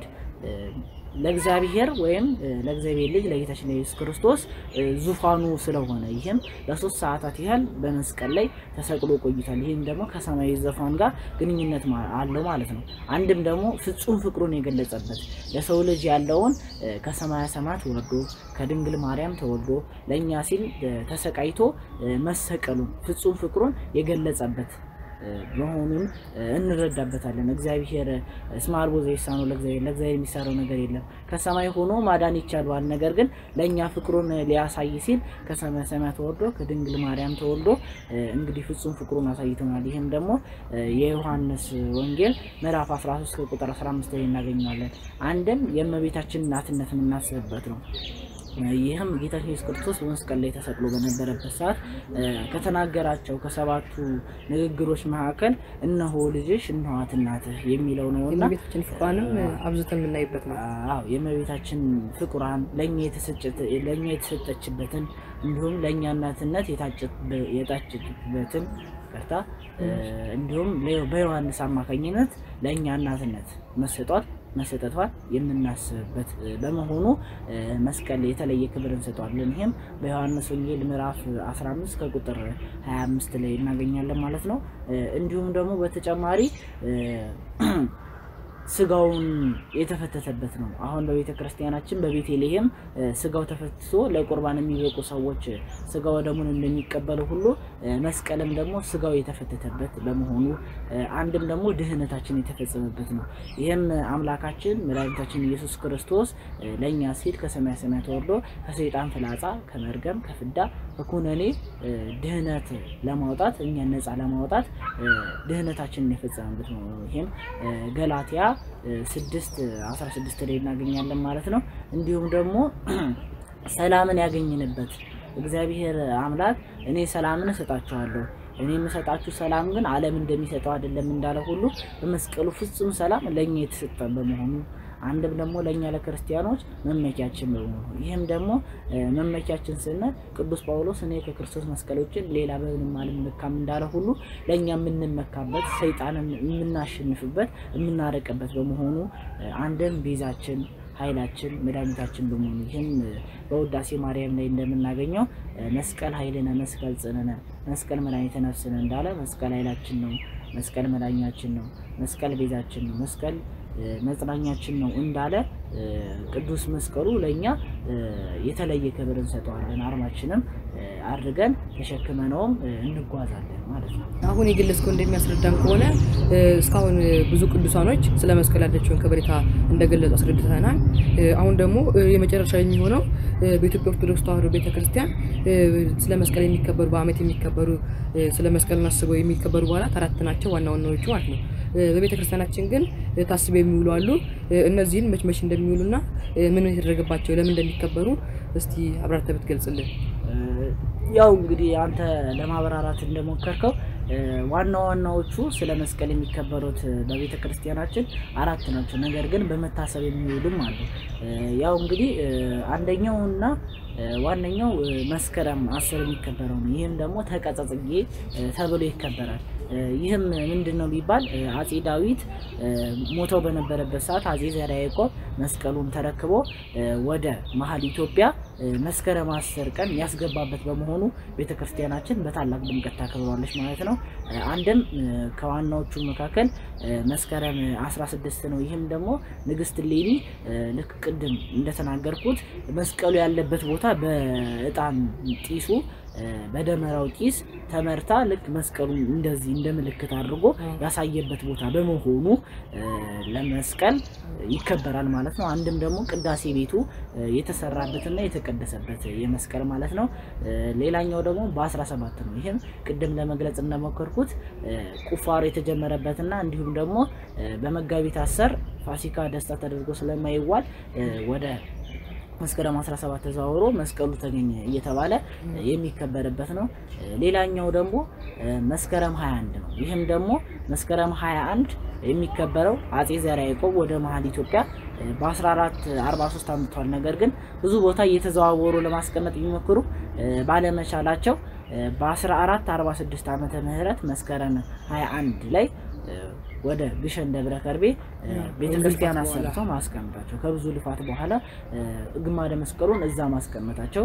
S3: ለእግዚአብሔር ወይም ለእግዚአብሔር ልጅ ለጌታችን ኢየሱስ ክርስቶስ ዙፋኑ ስለሆነ ይሄም ለ3 ሰዓታት ያህል በመስቀል ላይ ተሰቅሎ ቆይቷል። ይሄም ደግሞ ከሰማያዊ ዙፋን ጋር ግንኙነት አለው ማለት ነው። አንድም ደግሞ ፍጹም ፍቅሩን የገለጸበት ለሰው ልጅ ያለውን ከሰማያ ሰማያት ወርዶ ከድንግል ማርያም ተወልዶ ለኛ ሲል ተሰቃይቶ መሰቀሉን ፍጹም ፍቅሩን የገለጸበት መሆኑን እንረዳበታለን። እግዚአብሔር ስማርቦ ዘይሳኑ ለእግዚአብሔር የሚሰራው ነገር የለም። ከሰማይ ሆኖ ማዳን ይቻላል። ነገር ግን ለኛ ፍቅሩን ሊያሳይ ሲል ከሰማይ ሰማያት ወርዶ ከድንግል ማርያም ተወልዶ እንግዲህ ፍጹም ፍቅሩን አሳይቶናል። ይሄም ደግሞ የዮሐንስ ወንጌል ምዕራፍ 13 ቁጥር 15 ላይ እናገኛለን። አንድም የእመቤታችን እናትነት የምናስብበት ነው። ይህም ጌታችን ኢየሱስ ክርስቶስ በመስቀል ላይ ተሰቅሎ በነበረበት ሰዓት ከተናገራቸው ከሰባቱ ንግግሮች መካከል እነሆ ልጅሽ እነሆት እናትህ የሚለው ነውና
S2: የእመቤታችን ፍቅሯንም አብዝተን የምናይበት ነው።
S3: አዎ የእመቤታችን ፍቅሯን ለኛ የተሰጠችበትን እንዲሁም ለኛ እናትነት የታጨችበትን ከርታ እንዲሁም በዮሐንስ አማካኝነት ለኛ እናትነት መሰጠቷን የምናስብበት በመሆኑ መስቀል የተለየ ክብር እንሰጣለን። ይሄም በዮሐንስ ወንጌል ምዕራፍ 15 ከቁጥር 25 ላይ እናገኛለን ማለት ነው። እንዲሁም ደግሞ በተጨማሪ ስጋውን የተፈተተበት ነው። አሁን በቤተክርስቲያናችን በቤተልሔም ስጋው ተፈትቶ ለቁርባን የሚበቁ ሰዎች ስጋው ደሙን እንደሚቀበሉ ሁሉ መስቀልም ደግሞ ስጋው የተፈተተበት በመሆኑ አንድም ደግሞ ድህነታችን የተፈጸመበት ነው። ይሄም አምላካችን መድኃኒታችን ኢየሱስ ክርስቶስ ለኛ ሲል ከሰማይ ሰማያት ወርዶ ከሰይጣን ፍላጻ ከመርገም ከፍዳ ከኩነኔ ድህነት ለማውጣት እኛ ነፃ ለማውጣት ድህነታችንን የፈጸመበት ነው። ይሄም ገላትያ 6:16 ላይ እናገኛለን ማለት ነው። እንዲሁም ደግሞ ሰላምን ያገኝንበት እግዚአብሔር አምላክ እኔ ሰላምን እሰጣችኋለሁ እኔ የምሰጣችሁ ሰላም ግን ዓለም እንደሚሰጠው አይደለም እንዳለ ሁሉ በመስቀሉ ፍጹም ሰላም ለኛ የተሰጠ በመሆኑ አንድም ደግሞ ለኛ ለክርስቲያኖች መመኪያችን ነው። ይሄም ደግሞ መመኪያችን ስንል ቅዱስ ጳውሎስ እኔ ከክርስቶስ መስቀሎችን ሌላ በምንም አልመካም እንዳለ ሁሉ ለኛ የምንመካበት ሰይጣንን የምናሸንፍበት የምናረቀበት በመሆኑ አንድም ቤዛችን ኃይላችን መድኃኒታችን በመሆኑ ይሄም በውዳሴ ማርያም ላይ እንደምናገኘው መስቀል ኃይልነ መስቀል ጽንነ መስቀል መድኃኒተ ነፍስነ እንዳለ መስቀል ኃይላችን ነው፣ መስቀል መድኃኒታችን ነው፣ መስቀል ቤዛችን ነው፣ መስቀል መጽናኛችን ነው እንዳለ ቅዱስ መስቀሉ ለኛ የተለየ ክብር እንሰጠዋለን። አርማችንም አድርገን ተሸክመነውም እንጓዛለን ማለት ነው።
S2: አሁን የገለጽከው እንደሚያስረዳን ከሆነ እስካሁን ብዙ ቅዱሳኖች ስለ መስቀል ያላቸውን ክብርታ እንደገለጹ አስረድተናል። አሁን ደግሞ የመጨረሻ የሚሆነው በኢትዮጵያ ኦርቶዶክስ ተዋሕዶ ቤተክርስቲያን ስለ መስቀል የሚከበሩ በዓመት የሚከበሩ ስለ መስቀልን አስበው የሚከበሩ በዓላት 4 ናቸው ዋና ዋናዎቹ ማለት ነው። በቤተክርስቲያናችን ግን ታስበው የሚውሉ አሉ። እነዚህን መች እንደሚውሉና ምን የተደረገባቸው ለምን እንደሚከበሩ እስቲ አብራርተህ ብትገልጽልን።
S3: ያው እንግዲህ አንተ ለማብራራት እንደሞከርከው ዋና ዋናዎቹ ስለ መስቀል የሚከበሩት በቤተ ክርስቲያናችን 4 ናቸው። ነገር ግን በመታሰብ የሚውሉም አሉ። ያው እንግዲህ አንደኛውና ዋነኛው መስከረም 10 የሚከበረው ነው። ይህም ደግሞ ተቀጸጽጌ ተብሎ ይከበራል። ይህም ምንድነው ቢባል አጼ ዳዊት ሞተው በነበረበት ሰዓት አጼ ዘርዓ ያዕቆብ መስቀሉን ተረክቦ ወደ መሃል ኢትዮጵያ መስከረም 10 ቀን ያስገባበት በመሆኑ ቤተክርስቲያናችን በታላቅ ድምቀት ታከብራለች ማለት ነው። አንድም ከዋናዎቹ መካከል መስከረም 16 ነው። ይህም ደግሞ ንግስት ሌኒ ልክ ቅድም እንደተናገርኩት መስቀሉ ያለበት ቦታ በእጣን ጢሱ በደመራው ጢስ ተመርታ ልክ መስቀሉ እንደዚህ እንደምልክት አድርጎ ያሳየበት ቦታ በመሆኑ ለመስቀል ይከበራል ማለት ነው። አንድም ደግሞ ቅዳሴ ቤቱ የተሰራበትና የተቀደሰበት የመስቀል ማለት ነው። ሌላኛው ደግሞ በ17 ነው። ይሄም ቅድም ለመግለጽ እንደሞከርኩት ቁፋሮ የተጀመረበትና እንዲሁም ደግሞ በመጋቢት 10 ፋሲካ ደስታ ተደርጎ ስለማይዋል ወደ መስከረም 17 ተዛውሮ መስቀሉ ተገኘ እየተባለ የሚከበርበት ነው። ሌላኛው ደግሞ መስከረም 21 ነው። ይሄም ደግሞ መስከረም 21 የሚከበረው አጼ ዘርዓ ያዕቆብ ወደ መሃል ኢትዮጵያ በ1443 አምጥቷል። ነገር ግን ብዙ ቦታ እየተዘዋወሩ ለማስቀመጥ የሚሞክሩ ባለመቻላቸው በ1446 ዓመተ ምህረት መስከረም 21 ላይ ወደ ግሸን ደብረ ከርቤ ቤተክርስቲያን አሰርተው ማስቀመጣቸው ከብዙ ልፋት በኋላ ግማደ መስቀሉን እዛ ማስቀመጣቸው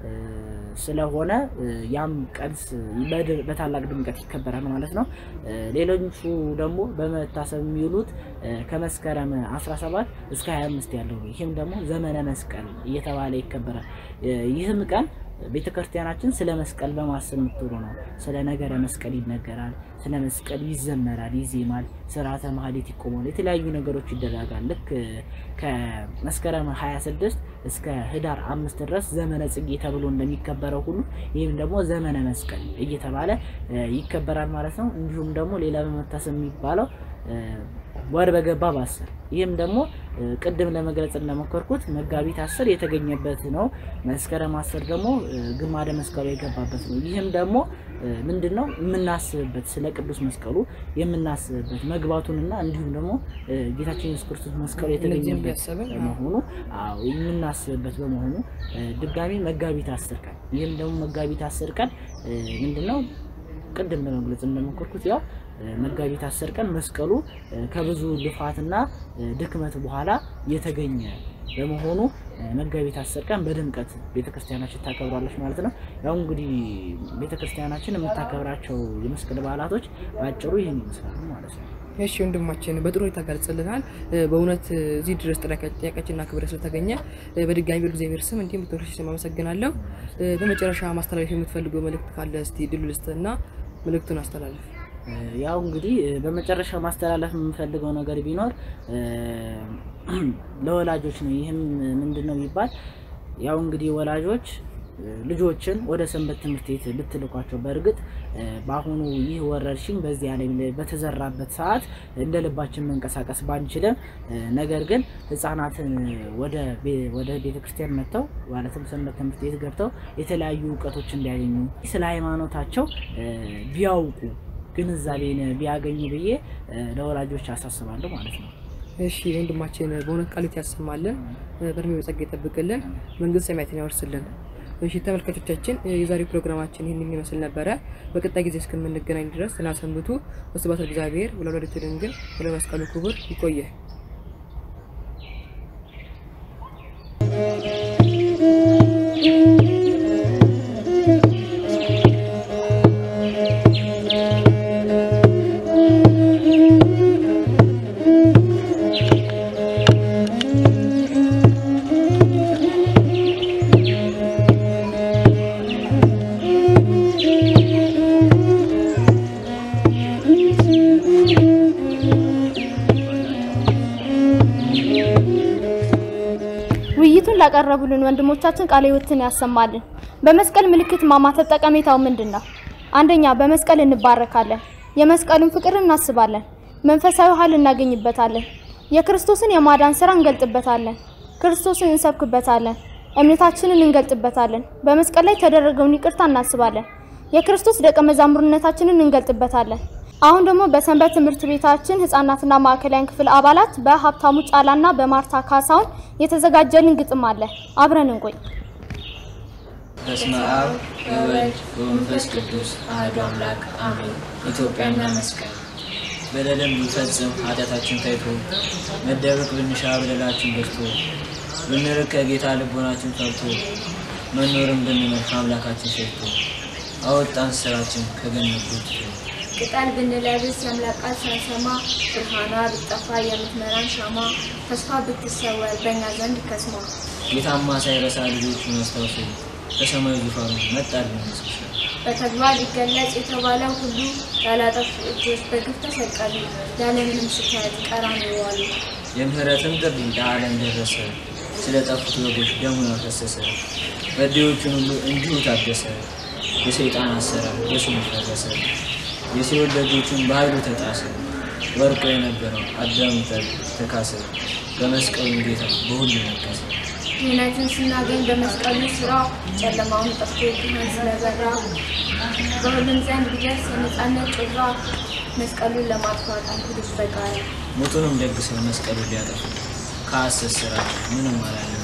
S3: ስለሆነ ያም ቀንስ በታላቅ ድምቀት ይከበራል ማለት ነው። ሌሎቹ ደግሞ በመታሰብ የሚውሉት ከመስከረም 17 እስከ 25 ያለው ነው። ይሄም ደግሞ ዘመነ መስቀል እየተባለ ይከበራል። ይህም ቀን ቤተክርስቲያናችን ስለ መስቀል በማሰብ ምትሩ ነው። ስለ ነገረ መስቀል ይነገራል፣ ስለ መስቀል ይዘመራል፣ ይዜማል፣ ሥርዓተ ማህሌት ይቆማል፣ የተለያዩ ነገሮች ይደረጋል። ልክ ከመስከረም 26 እስከ ህዳር 5 ድረስ ዘመነ ጽጌ ተብሎ እንደሚከበረው ሁሉ ይህም ደግሞ ዘመነ መስቀል እየተባለ ይከበራል ማለት ነው። እንዲሁም ደግሞ ሌላ በመታሰብ የሚባለው ወር በገባ በ10 ይህም ደግሞ ቅድም ለመግለጽ እንደሞከርኩት መጋቢት 10 የተገኘበት ነው። መስከረም 10 ደግሞ ግማደ መስቀሉ የገባበት ነው። ይህም ደግሞ ምንድነው የምናስብበት ስለ ቅዱስ መስቀሉ የምናስብበት መግባቱንና እንዲሁም ደግሞ ጌታችን ኢየሱስ ክርስቶስ መስቀሉ የተገኘበት በመሆኑ የምናስብበት በመሆኑ ድጋሚ መጋቢት 10 ቀን ይህም ደግሞ መጋቢት 10 ቀን ምንድነው ቅድም ለመግለጽ እንደሞከርኩት ያው መጋቢት 10 ቀን መስቀሉ ከብዙ ልፋትና ድክመት በኋላ የተገኘ በመሆኑ መጋቢት 10 ቀን በድምቀት ቤተክርስቲያናችን ታከብራለች ማለት ነው። ያው እንግዲህ ቤተክርስቲያናችን የምታከብራቸው የመስቀል በዓላቶች ባጭሩ ይሄን ይመስላሉ ማለት ነው።
S2: እሺ ወንድማችን በጥሩ ሁኔታ ገልጸልናል። በእውነት እዚህ ድረስ ጥያቄያችንና ክብር ስለተገኘ በድጋሚ በእግዚአብሔር ስም እንዲሁም በተወርሽ ስም አመሰግናለሁ። በመጨረሻ ማስተላለፍ የምትፈልገው መልእክት ካለ እስቲ ድሉ ልስጥና መልእክቱን አስተላልፍ።
S3: ያው እንግዲህ በመጨረሻ ማስተላለፍ የምፈልገው ነገር ቢኖር ለወላጆች ነው። ይሄም ምንድነው ይባል ያው እንግዲህ ወላጆች ልጆችን ወደ ሰንበት ትምህርት ቤት ብትልኳቸው በእርግጥ ባሁኑ ይህ ወረርሽኝ በዚህ ዓለም በተዘራበት ሰዓት እንደ ልባችን መንቀሳቀስ ባንችልም ነገር ግን ህፃናትን ወደ ቤተክርስቲያን መጥተው ማለትም ሰንበት ትምህርት ቤት ገብተው የተለያዩ ዕውቀቶች እንዲያገኙ ስለ ሃይማኖታቸው ቢያውቁ ግንዛቤን ቢያገኙ ብዬ ለወላጆች አሳስባለሁ ማለት ነው።
S2: እሺ ወንድማችን በእውነት ቃልት ያሰማልን፣ በእድሜው ጸጋ ይጠብቅልን፣ መንግስተ ሰማያትን ያወርስልን። እሺ ተመልካቾቻችን የዛሬው ፕሮግራማችን ይሄንን ይመስል ነበር። በቀጣይ ጊዜ እስከምንገናኝ ድረስ ተናሰንብቱ። ወስብሐት ለእግዚአብሔር ወለወላዲቱ ድንግል ወለመስቀሉ ክቡር። ይቆየ።
S1: ውይይቱን ላቀረቡልን ወንድሞቻችን ቃለ ሕይወትን ያሰማልን። በመስቀል ምልክት ማማተብ ጠቀሜታው ምንድነው? አንደኛ በመስቀል እንባረካለን፣ የመስቀሉን ፍቅር እናስባለን፣ መንፈሳዊ ኃይል እናገኝበታለን፣ የክርስቶስን የማዳን ሥራ እንገልጥበታለን፣ ክርስቶስን እንሰብክበታለን፣ እምነታችንን እንገልጥበታለን፣ በመስቀል ላይ ተደረገውን ይቅርታ እናስባለን፣ የክርስቶስ ደቀ መዛሙርነታችንን እንገልጥበታለን። አሁን ደግሞ በሰንበት ትምህርት ቤታችን ህፃናትና ማዕከላዊ ክፍል አባላት በሀብታሙ ጫላና በማርታ ካሳውን የተዘጋጀልን ግጥም አለ። አብረን እንቆይ።
S4: በስመ አብ ወወልድ ወመንፈስ ቅዱስ አሐዱ አምላክ አሜን። ኢትዮጵያና መስቀል በደልን ብንፈጽም ኃጢአታችን ታይቶ መደበቅ ብንሻ በደላችን በዝቶ ብንርቅ ከጌታ ልቦናችን ፈርቶ መኖርን ብንመርጥ አምላካችን ሸሽቶ አወጣን ስራችን ከገነት ጎትቶ
S5: ቅጠል ብንለብስ የአምላክ ቃል ሳንሰማ ብርሃኗ ብትጠፋ የምትመራን ሻማ ተስፋ ብትሰወር በእኛ ዘንድ ከስማ
S4: ጌታማ ሳይረሳ ልጆቹን አስታውሶ ከሰማይ ዙፋኑ መጣልን መስክሰ
S5: በተግባር ሊገለጽ የተባለው ሁሉ ያላጠፉ እጆች በግፍ ተሰቀሉ ያለምንም ስህተት ቀራንዮ ዋሉ።
S4: የምህረትን ጥሪ ለዓለም ደረሰ ስለጠፉት በጎች ደሙን አፈሰሰ በደዮቹን ሁሉ እንዲሁ ታደሰ የሰይጣን አሰራር በስሙ ፈረሰ የሲኦል ደጆችን በኃይሉ ተጣሰ ወርቆ የነበረው አዳም ተካሰ በመስቀሉ ጌታ በሁሉ ነገሰ።
S5: ድህነትን ስናገኝ በመስቀሉ ስራ ጨለማውን ጠፍቶ ብርሃን ስለበራ በሁሉም ዘንድ ቢደርስ የነጻነት ጮራ መስቀሉን ለማጥፋት አንኩልሽ በጋራ
S4: ሞቱንም ደግሰው መስቀሉ ሊያጠፉ ከሐሰት ስራ ምንም አላለም።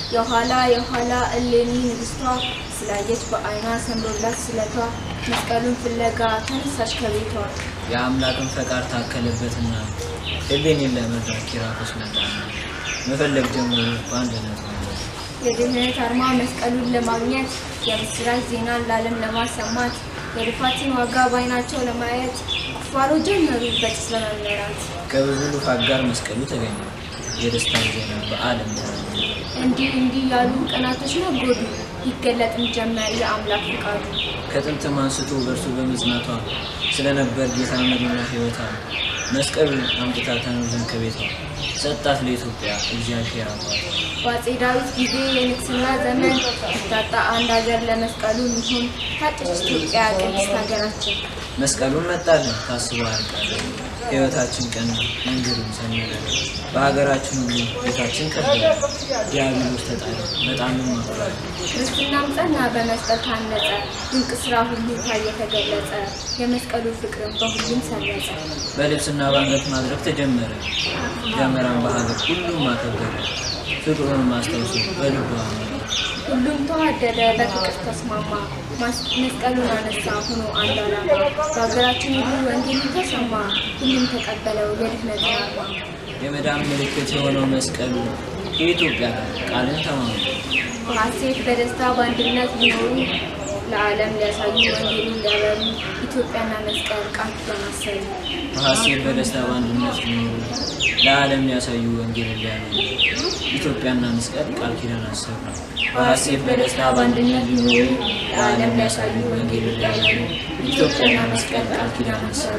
S5: የኋላ እሌኒ ንግስቷ ስላየች በአይኗ ሰምሮላት ስለቷ መስቀሉን ፍለጋ ተነሳች ከቤቷ
S4: የአምላክን ፈቃድ ታከለበትና እሌኒን ለመርዳት ኪራኮስ መጣና መፈለግ ጀመሩ በአንድነት ነው።
S5: የድህነት አርማ መስቀሉን ለማግኘት የምስራች ዜናን ለዓለም ለማሰማት የልፋትን ዋጋ ባይናቸው ለማየት ቁፋሮ ጀመሩ በጭስ ለመመራት
S4: ከብዙ ልፋት ጋር መስቀሉ ተገኘ የደስታን ዜና በዓለም ተረኘ።
S5: እንዲህ ያሉ ቀናቶች ነጎዱ ይገለጥም ጀመር የአምላክ ፍቃዱ
S4: ከጥንትም አንስቶ በእርሱ በመጽናቷ ስለነበር ጌታ መሪና ሕይወቷ መስቀሉ አምጥታ ተነዘን ከቤቷ ሰጣት ለኢትዮጵያ እግዚአብሔር አባት።
S5: በአፄ ዳዊት ጊዜ የንግስና ዘመን ታጣ አንድ ሀገር ለመስቀሉ ሚሆን ታጭች ኢትዮጵያ ቅድስት ሀገራችን
S4: መስቀሉን መጣልን ታስቦ አልቀረም ሕይወታችን ቀና መንገዱን ሰመረ በሀገራችን ሁሉ ጌታችን ከበረ ዲያብሎስ ተጣለ በጣምም አፈረ
S5: ክርስትናም ጸና በመስቀል ታነጸ ድንቅ ስራ ሁሉ ታየ ተገለጸ የመስቀሉ ፍቅርም በሁሉም ሰረጸ
S4: በልብስና በአንገት ማድረግ ተጀመረ ደመራን በሀገር ሁሉም አከበረ ፍቅሩን ማስታወሱ በልቡ አመረ
S5: ሁሉም ተዋደደ በፍቅር ተስማማ መስቀሉን አነሳ ሆኖ አንድ ዓላማ በሀገራችን ሁሉ ወንጌል ተሰማ ሁሉም ተቀበለው የድህነትን አርማ
S4: የመዳን ምልክት የሆነው መስቀሉ የኢትዮጵያ ቃልን ተማሩ
S5: በሐሴት በደስታ በአንድነት ሊኖሩ ለዓለም ሊያሳዩ ወንጌሉን ሊያበሩ ኢትዮጵያና መስቀል ቃል ኪዳን አሰሩ።
S4: በሐሴት በደስታ በአንድነት ሊኖሩ ለዓለም ሊያሳዩ ወንጌሉን ሊያበሩ ኢትዮጵያና መስቀል ቃል ኪዳን አሰሩ። በሐሴት በደስታ በአንድነት ሊኖሩ ለዓለም ሊያሳዩ ወንጌሉን ሊያበሩ ኢትዮጵያና መስቀል ቃል ኪዳን አሰሩ።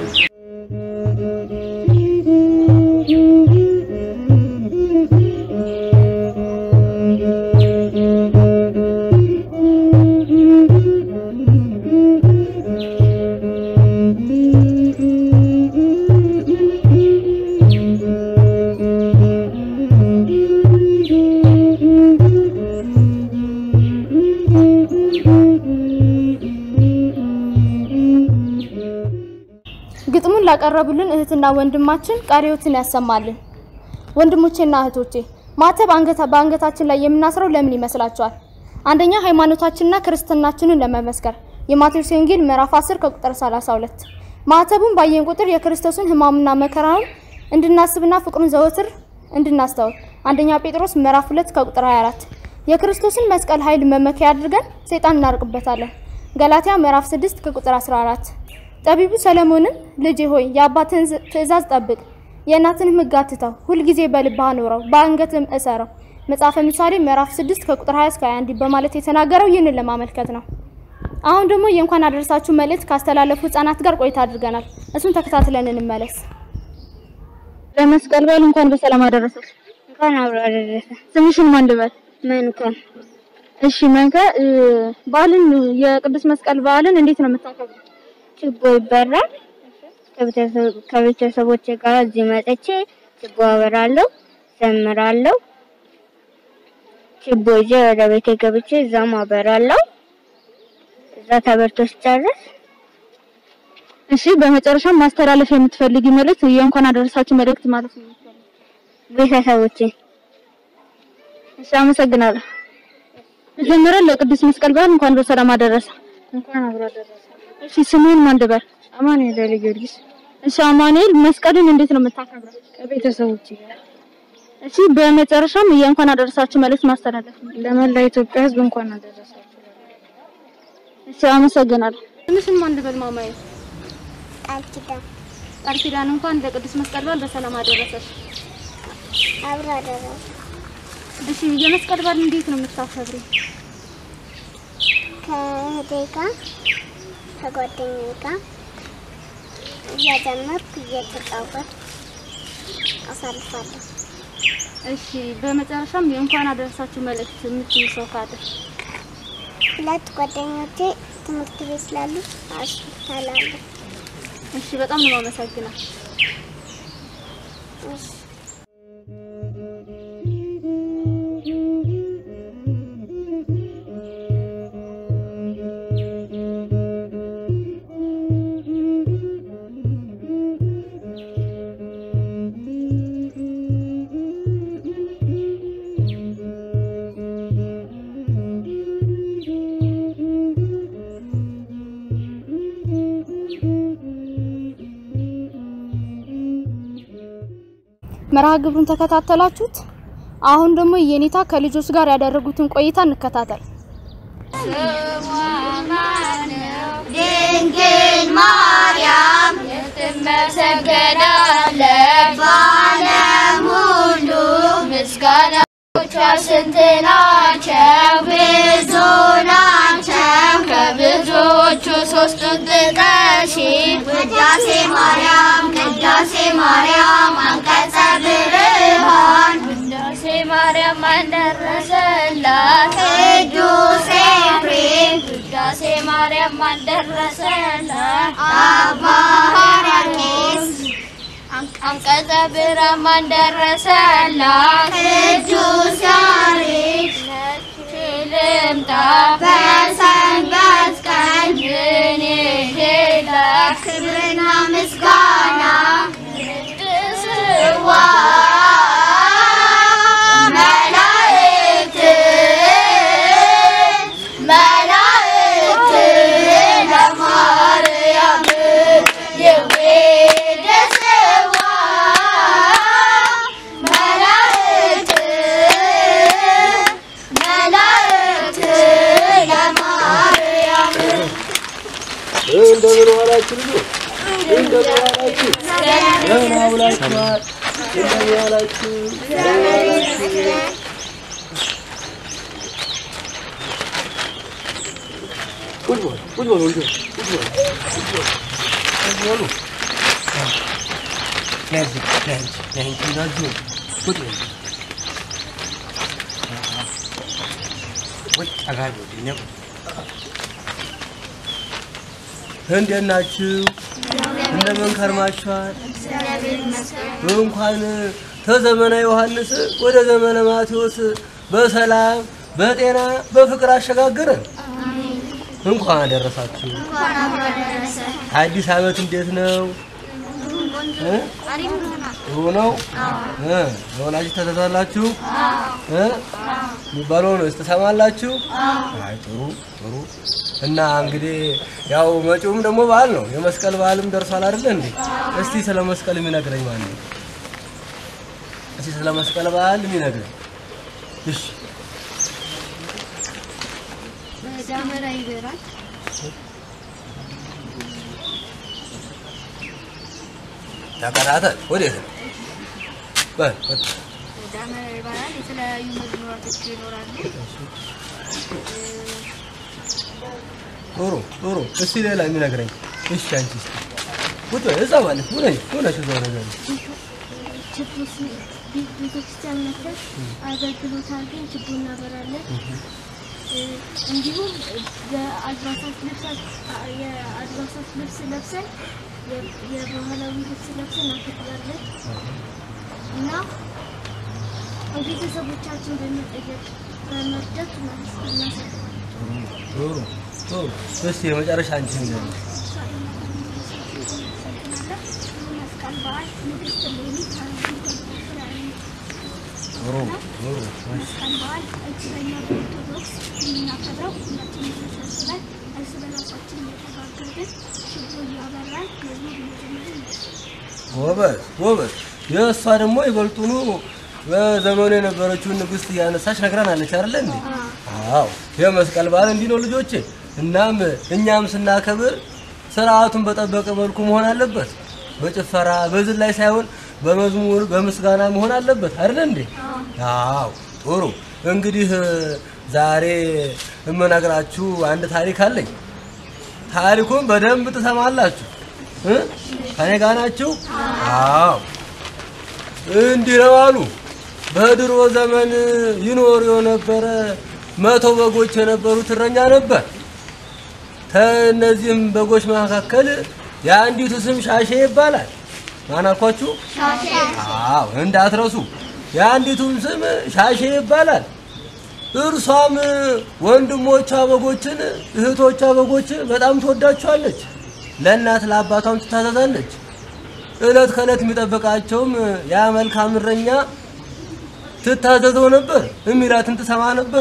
S1: ግጥሙን ላቀረቡልን እህትና ወንድማችን ቃሪዎትን ያሰማልን። ወንድሞቼና እህቶቼ ማተብ በአንገታችን ላይ የምናስረው ለምን ይመስላችኋል? አንደኛ ሃይማኖታችንና ክርስትናችንን ለመመስከር የማቴዎስ ወንጌል ምዕራፍ 10 ከቁጥር 32 ማተቡን ባየን ቁጥር የክርስቶስን ሕማምና መከራውን እንድናስብና ፍቅሩን ዘወትር እንድናስተውል አንደኛ ጴጥሮስ ምዕራፍ 2 ከቁጥር 24 የክርስቶስን መስቀል ኃይል መመኪያ አድርገን ሰይጣን እናርቅበታለን ገላትያ ምዕራፍ 6 ከቁጥር 14 ጠቢቡ ሰለሞንም ልጄ ሆይ የአባትህን ትእዛዝ ጠብቅ የእናትህን ሕግ አትተው ሁል ጊዜ በልብህ አኑረው በአንገትህም እሰረው መጽሐፈ ምሳሌ ምዕራፍ 6 ከቁጥር 20 እስከ 21 በማለት የተናገረው ይህንን ለማመልከት ነው። አሁን ደግሞ የእንኳን አደረሳችሁ መልእክት ካስተላለፉ ህፃናት ጋር ቆይታ አድርገናል። እሱን ተከታትለን እንመለስ።
S6: ለመስቀል በዓል እንኳን በሰላም አደረሰሽ። እንኳን አብሮ አደረሰ። ስምሽን ማን ልበል? መንከ። እሺ መንከ፣ በዓልን የቅዱስ መስቀል በዓልን እንዴት ነው የምታከብረው?
S7: ችቦ ይበራል። ከቤተሰቦቼ ጋር እዚህ መጥቼ ችቦ አበራለሁ፣ ዘምራለሁ። ችቦ ይዤ ወደ ቤቴ ገብቼ እዛም አበራለሁ። እዛ ተበርቶ ሲጨርስ
S6: እሺ በመጨረሻ ማስተላለፍ የምትፈልጊ መልእክት የእንኳን አደረሳችሁ መልእክት ማለት ነው
S7: ቤተሰቦቼ
S6: እሺ አመሰግናለሁ መጀመሪያ ለቅዱስ መስቀል በዓል እንኳን በሰላም አደረሰ
S7: እንኳን አብሮ አደረሰ
S6: እሺ ስሙን ማን ልበል
S7: አማኑኤል ኃይለጊዮርጊስ
S6: እሺ አማኑኤል መስቀልን እንዴት ነው የምታከብረው
S7: ከቤተሰቦቼ
S6: እሺ በመጨረሻም የእንኳን አደረሳችሁ መልእክት ማስተላለፍ
S7: ለመላ ኢትዮጵያ ሕዝብ እንኳን አደረሳችሁ
S6: እሺ አመሰግናለሁ ስምሽን ማን ልበል ማማዬ ቃል ኪዳን እንኳን ለቅዱስ መስቀል በዓል በሰላም አደረሰሽ
S8: አብሮ አደረሰ
S6: እሺ የመስቀል በዓል እንዴት ነው የምታከብሪው
S8: ከእህቴ ጋር ከጓደኛዬ ጋር እያዘመርኩ እየተጫወትኩ አሳልፋለሁ
S6: እሺ በመጨረሻም የእንኳን አደረሳችሁ መልእክት የምትይው ሰው ካለ
S8: ሁለት ጓደኞቼ ትምህርት ቤት ስላሉ አስፈላልፋለሁ
S6: እሺ በጣም ነው የማመሰግነው
S8: እሺ
S1: መርሃ ግብሩን ተከታተላችሁት አሁን ደግሞ የኔታ ከልጆች ጋር ያደረጉትን ቆይታ እንከታተል
S5: ድንግል ማርያም ትመሰገናለች በዓለም ሁሉ ምስጋናዎቿ ስንት ናቸው ብዙ ናቸው ከብዙዎቹ ሶስቱን ጥቀሺ ውዳሴ ማርያም አንቀጸ ብርሃን ውዳሴ ማርያም አንደረሰላት ቅዱስ ኤፍሬም ውዳሴ ማርያም አንደረሰላት አባ ሕርያቆስ አንቀጸ ብርሃን አንደረሰላት ቅዱስ ያሬድ ልምጣ በሰንበት ቀን ሌላ ክብርና ምስጋና ቅድስዋ መላእክት ለማርያም ይቤደስዋ መላእክት ለማርያም
S9: እንደምን ዋላችሁ ልጆች እንደምን ዋላችሁ እንደምን ዋላችሁ እንደምን ዋላችሁ ቁጭ በሉ ልጆች ቁጭ በሉ እንዴት ናችሁ? እንደምን ከርማችኋል? እንኳን ተዘመነ ዮሐንስ ወደ ዘመነ ማቴዎስ በሰላም በጤና በፍቅር አሸጋገረን። እንኳን አደረሳችሁ። አዲስ ዓመት እንዴት ነው? ነው ወላጅ ተተታላችሁ የሚባለው ነው ተሰማላችሁ? አይ ጥሩ እና እንግዲህ ያው መጪውም ደግሞ በዓል ነው የመስቀል በዓልም ደርሷል አይደል እንዴ? እስቲ ስለ መስቀል የሚነግረኝ ማን ነው? እስቲ ስለ መስቀል በዓል የሚነግረኝ እሺ
S5: በዳመራ ይበራል
S9: ተከታተል ወዴት ነው
S5: ዳመራ ይበራል የተለያዩ መዝሙራቶች ይኖራሉ
S9: ጥሩ እስቲ ሌላ የሚነግረኝ እሺ አንቺ እስቲ ወጥ እዛ ማለት ሆነሽ እዛው ነገር
S8: ቤተክርስቲያን መጥተን አገልግሎት አድርገን ችቦ እናበራለን እንዲሁም የአልባሳት ልብስ ለብሰን የባህላዊ ልብስ ለብሰን እናከብራለን እና ቤተሰቦቻችን በመጠየቅ በመርዳት እናሳልፋለን
S9: ጥሩ እስቲ የመጨረሻ አንቺ እንደው ጎበዝ የእሷ ደግሞ ይበልጡኑ በዘመኑ የነበረችውን ንግስት ያነሳች ነግራናለች አይደል እንዴ? አዎ የመስቀል በዓል እንዲህ ነው ልጆቼ። እናም እኛም ስናከብር ስርዓቱን በጠበቀ መልኩ መሆን አለበት። በጭፈራ በዝላይ ሳይሆን በመዝሙር በምስጋና መሆን አለበት አይደል እንዴ? አዎ ጥሩ። እንግዲህ ዛሬ እመናግራችሁ አንድ ታሪክ አለኝ። ታሪኩን በደንብ ትሰማላችሁ። ከኔ ጋር ናችሁ? አዎ እንዲህ ነው አሉ። በድሮ ዘመን ይኖር የነበረ 100 በጎች የነበሩት እረኛ ነበር። ከእነዚህም በጎች መካከል የአንዲቱ ስም ሻሼ ይባላል። ማን አልኳችሁ? ሻሼ። አዎ እንዳትረሱ። የአንዲቱም ስም ሻሼ ይባላል። እርሷም ወንድሞቿ በጎችን እህቶቿ በጎች በጣም ትወዳቸዋለች። ለእናት ለአባቷም ትታዘዛለች። እለት ከእለት የሚጠብቃቸውም ያ መልካም እረኛ ትታዘዘው ነበር፣ እሚላትን ትሰማ ነበር።